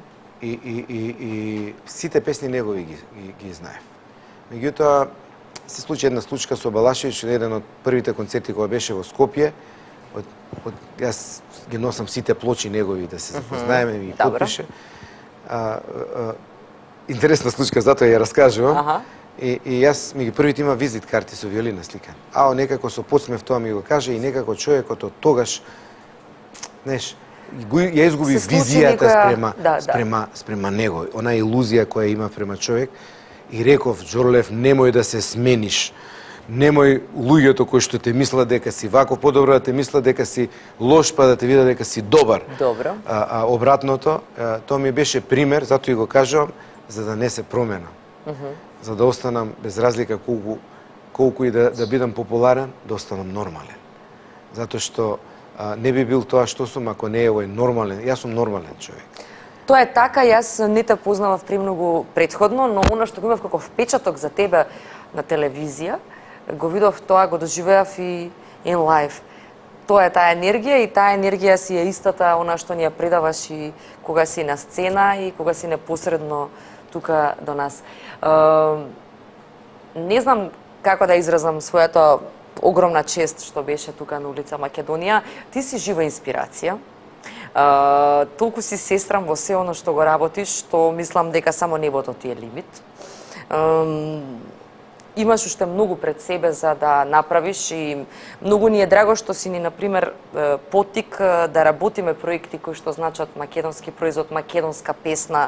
и, и, и, и сите песни негови ги, ги, ги знаев. Меѓутоа, се случи една случка со Балашевич на еден од првите концерти кога беше во Скопје. Од, од, јас ги носам сите плочи негови да се запознаеме и mm -hmm. подпише. А, а, интересна случка, затоа ја раскажувам. Ага. И, и јас ми ги првите има визит карти со виолина сликан. Ао, некако со подсмев тоа ми го каже и некако човекот од тогаш, знаеш, ја изгуби визијата некоја... спрема, да, спрема, да. спрема него, она илузија која има према човек. И реков, Џорлев, немој да се смениш. Немој луѓето кои што те мислат дека си вако, подобро да те мислат дека си лош, па да те видат дека си добар. Добро. А, а обратното, а, тоа ми беше пример, затоа и го кажувам, за да не се променам. Uh -huh. За да останам без разлика колку колку и да да бидам популарен, да останам нормален. Затоа што а, не би бил тоа што сум ако не е овој нормален. Јас сум нормален човек. Тоа е така, јас не те познавав премногу предходно, но она што го имав како впечаток за тебе на телевизија, го видов тоа, го доживеав и in life. Тоа е таа енергија и таа енергија си е истата она што ни ја предаваш и кога си на сцена и кога си непосредно тука до нас. Uh, не знам како да изразам својата огромна чест што беше тука на улица Македонија. Ти си жива инспирација. Uh, толку си сестрам во се оно што го работиш, што мислам дека само небото ти е лимит. Uh, имаш уште многу пред себе за да направиш и многу ни е драго што си ни, например, поттик да работиме проекти кои што значат македонски производ, македонска песна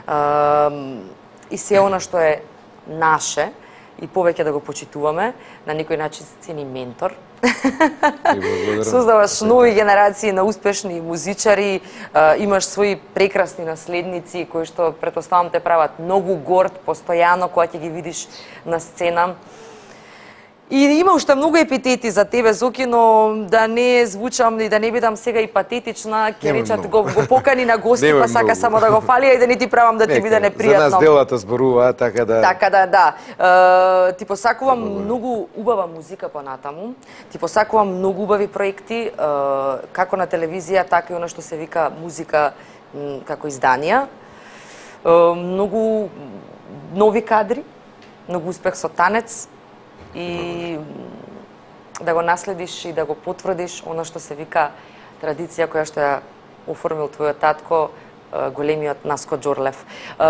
и се она што е наше и повеќе да го почитуваме, на некој начин си ни ментор. Создаваш нови генерации на успешни музичари, имаш своји прекрасни наследници кои што претпоставам те прават многу горд постојано кога ќе ги видиш на сцена. И има уште многу епитети за тебе, Зоки, но да не звучам и да не бидам сега и патетична, ќе речат го, го покани на гости, па сака само да го фали и да не ти правам да ти биде непријатно. За нас делата зборува, така да... Така да, да. Uh, ти посакувам многу убава музика понатаму, ти посакувам многу убави проекти, uh, како на телевизија, така и она што се вика музика како изданија. Uh, многу нови кадри, многу успех со танец, и да го наследиш и да го потврдиш оно што се вика традиција која што ја оформил твојот татко, големиот Наско Џорлев.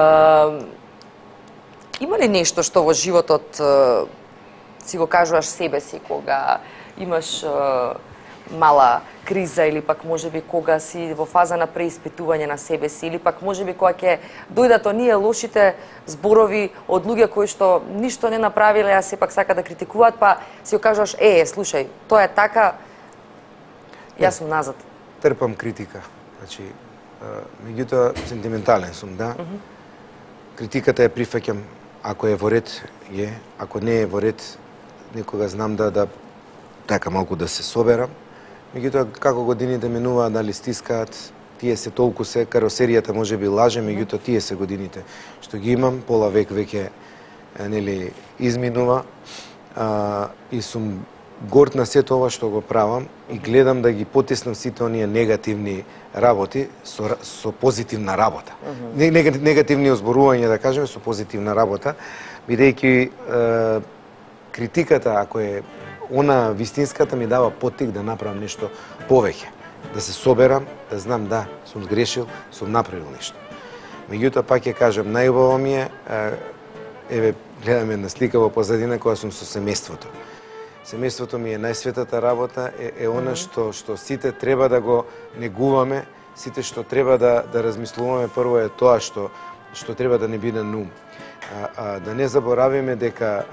Има ли нешто што во животот си го кажуваш себе си кога имаш мала криза или пак можеби кога си во фаза на преиспитување на себе си или пак можеби кога ќе дојдат оние лошите зборови од луѓе кои што ништо не направиле, а сепак сака да критикуваат, па си го кажуваш, е, слушај, тоа е така, јас сум назад. Трпам критика. Значи, меѓутоа сентиментален сум, да. Uh -huh. Критиката ја прифаќам ако е во ред, е, ако не е во ред, некога знам да да така малку да се соберам. Меѓутоа, како годините минуваат, дали стискаат, тие се толку се, каросеријата може би лаже, меѓутоа тие се годините што ги имам, пола век веќе нели изминува, а, и сум горд на сето ова што го правам и гледам да ги потиснам сите оние негативни работи со, со позитивна работа. Uh -huh. Негативни озборувања, да кажеме, со позитивна работа, бидејќи е, критиката, ако е она вистинската, ми дава поттик да направам нешто повеќе. Да се соберам, да знам, да, сум сгрешил, сум направил нешто. Меѓутоа, пак ќе кажам, најубаво ми е, еве, гледаме една слика во позадина која сум со семејството. Семејството ми е најсветата работа, е, е она што што сите треба да го негуваме, сите што треба да да размислуваме прво е тоа што што треба да не биде нум. А, а да не заборавиме дека а,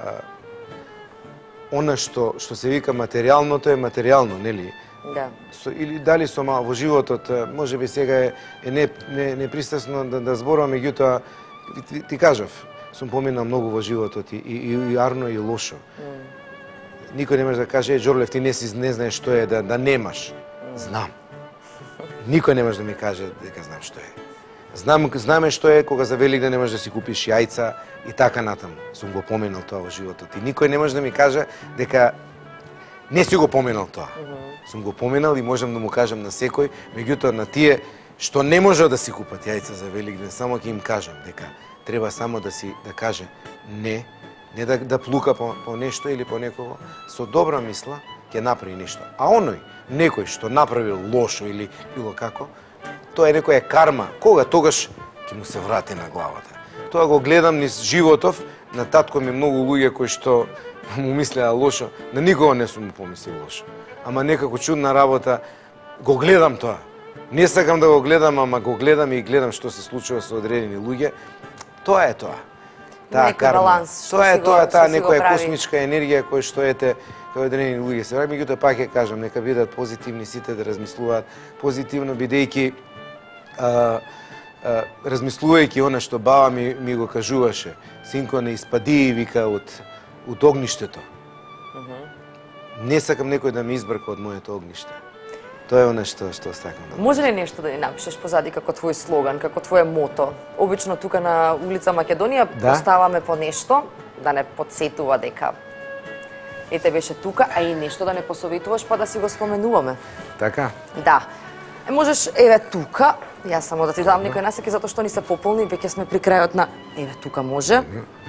она што што се вика материјалното е материјално, нели? Да. Со, или дали со мал во животот, можеби сега е, е не не непристасно да да зборувам, меѓутоа ти, ти кажав, сум поминал многу во животот и и, и арно и лошо. Mm. Никој не може да каже, е, Џорлев, ти не си не знаеш што е да да немаш. Знам. Никој не може да ми каже дека знам што е. Знам, знаме што е кога за Великден не можеш да си купиш јајца и така натаму. Сум го поминал тоа во животот. И никој не може да ми каже дека не си го поминал тоа. Uh -huh. Сум го поминал и можам да му кажам на секој, меѓутоа на тие што не може да си купат јајца за Великден, само ќе им кажам дека треба само да си да каже не, не да, да плука по, по нешто или по некого, со добра мисла ќе направи нешто. А оној, некој што направи лошо или било како, тоа е некоја карма. Кога? Тогаш ќе му се врати на главата. Тоа го гледам низ животов, на татко ми многу луѓе кои што му мислеа лошо, на никога не сум му помислил лошо. Ама некако чудна работа, го гледам тоа. Не сакам да го гледам, ама го гледам и гледам што се случува со одредени луѓе. Тоа е тоа. Таа карма. Баланс, тоа е го, тоа, таа прави. некоја космичка енергија која што ете кај одредени луѓе се враќа, меѓутоа пак ќе кажам, нека бидат позитивни сите, да размислуваат позитивно, бидејќи а, а, размислувајќи она што баба ми ми го кажуваше, синко не испади, вика, од од огништето. Uh -huh. Не сакам некој да ме избрка од моето огниште. Тоа е она што што сакам да. Може ли нешто да ни напишеш позади како твој слоган, како твое мото? Обично тука на улица Македонија да? Поставаме по нешто да не подсетува дека ете беше тука, а и нешто да не посоветуваш па да си го споменуваме. Така? Да. Е, можеш еве тука, јас само да ти дам некој насеки затоа што ни се пополни, веќе сме при крајот на еве тука може.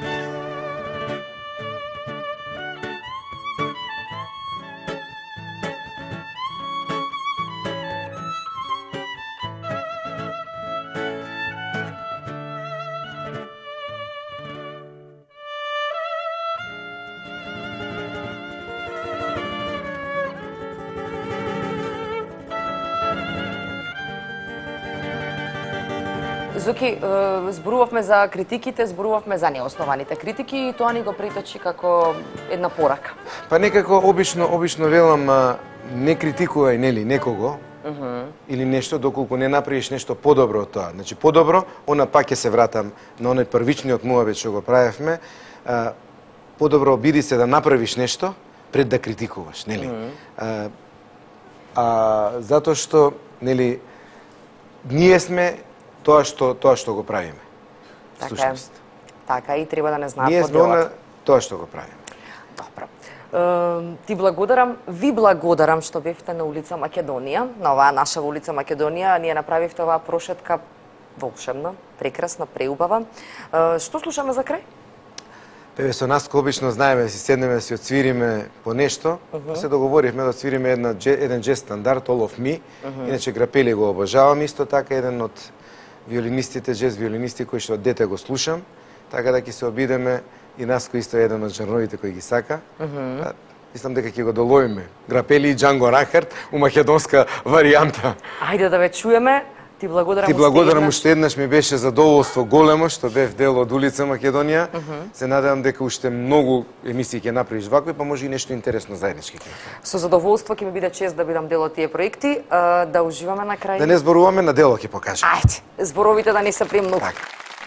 Зоки, зборувавме за критиките, зборувавме за неоснованите критики и тоа ни го приточи како една порака. Па некако обично обично велам не критикувај нели некого uh -huh. или нешто доколку не направиш нешто подобро од тоа. Значи подобро, она пак ќе се вратам на оној првичниот муабет што го правевме. А, подобро биди се да направиш нешто пред да критикуваш, нели? Uh -huh. а, а затоа што нели ние сме тоа што тоа што го правиме. Така е. Така и треба да не знаат ние поделот. Ние сме тоа што го правиме. Добро. Е, ти благодарам, ви благодарам што бевте на улица Македонија, на оваа наша улица Македонија. Ние направивте оваа прошетка волшебна, прекрасна, преубава. Е, што слушаме за крај? Еве со нас кој обично знаеме да си седнеме да си отсвириме по нешто, uh -huh. се договоривме да отсвириме една еден джез стандард All of Me. Uh -huh. Иначе Грапели го обожавам исто така, еден од виолинистите, джез виолинисти кои што од дете го слушам, така да ќе се обидеме и нас кој исто е еден од жанровите кои ги сака. Uh -huh. Мислам дека ќе го доловиме. Грапели и Джанго Рахард у македонска варијанта. Ајде да ве чуеме. Ти благодарам. Ти благодарам уште еднаш, ми беше задоволство големо што бев дел од улица Македонија. Uh -huh. Се надевам дека уште многу емисии ќе направиш вакви, па може и нешто интересно заеднички ќе направиме. Со задоволство ќе ми биде чест да бидам дел од тие проекти, да уживаме на крај. Да не зборуваме, на дело ќе покажеме. Ајде, зборовите да не се премногу. Так.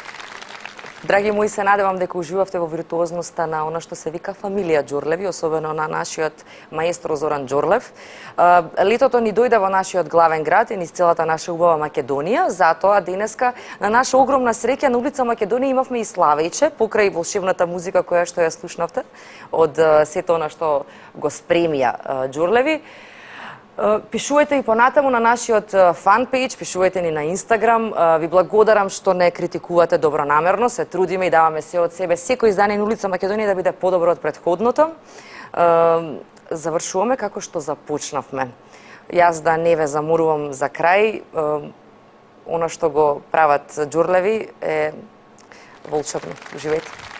Драги мои, се надевам дека уживавте во виртуозноста на она што се вика фамилија Џорлеви, особено на нашиот маестро Зоран Џорлев. Летото ни дојде во нашиот главен град и низ целата наша убава Македонија, затоа денеска на наша огромна среќа на улица Македонија имавме и славејче покрај волшебната музика која што ја слушнавте од сето она што го спремија Џорлеви. Пишувајте и понатаму на нашиот фан пејдж, пишувајте ни на Инстаграм. Ви благодарам што не критикувате добронамерно, се трудиме и даваме се од себе. Секој издание на улица Македонија да биде подобро од претходното. Завршуваме како што започнавме. Јас да не ве заморувам за крај, она што го прават Џорлеви е волшебно. Уживајте.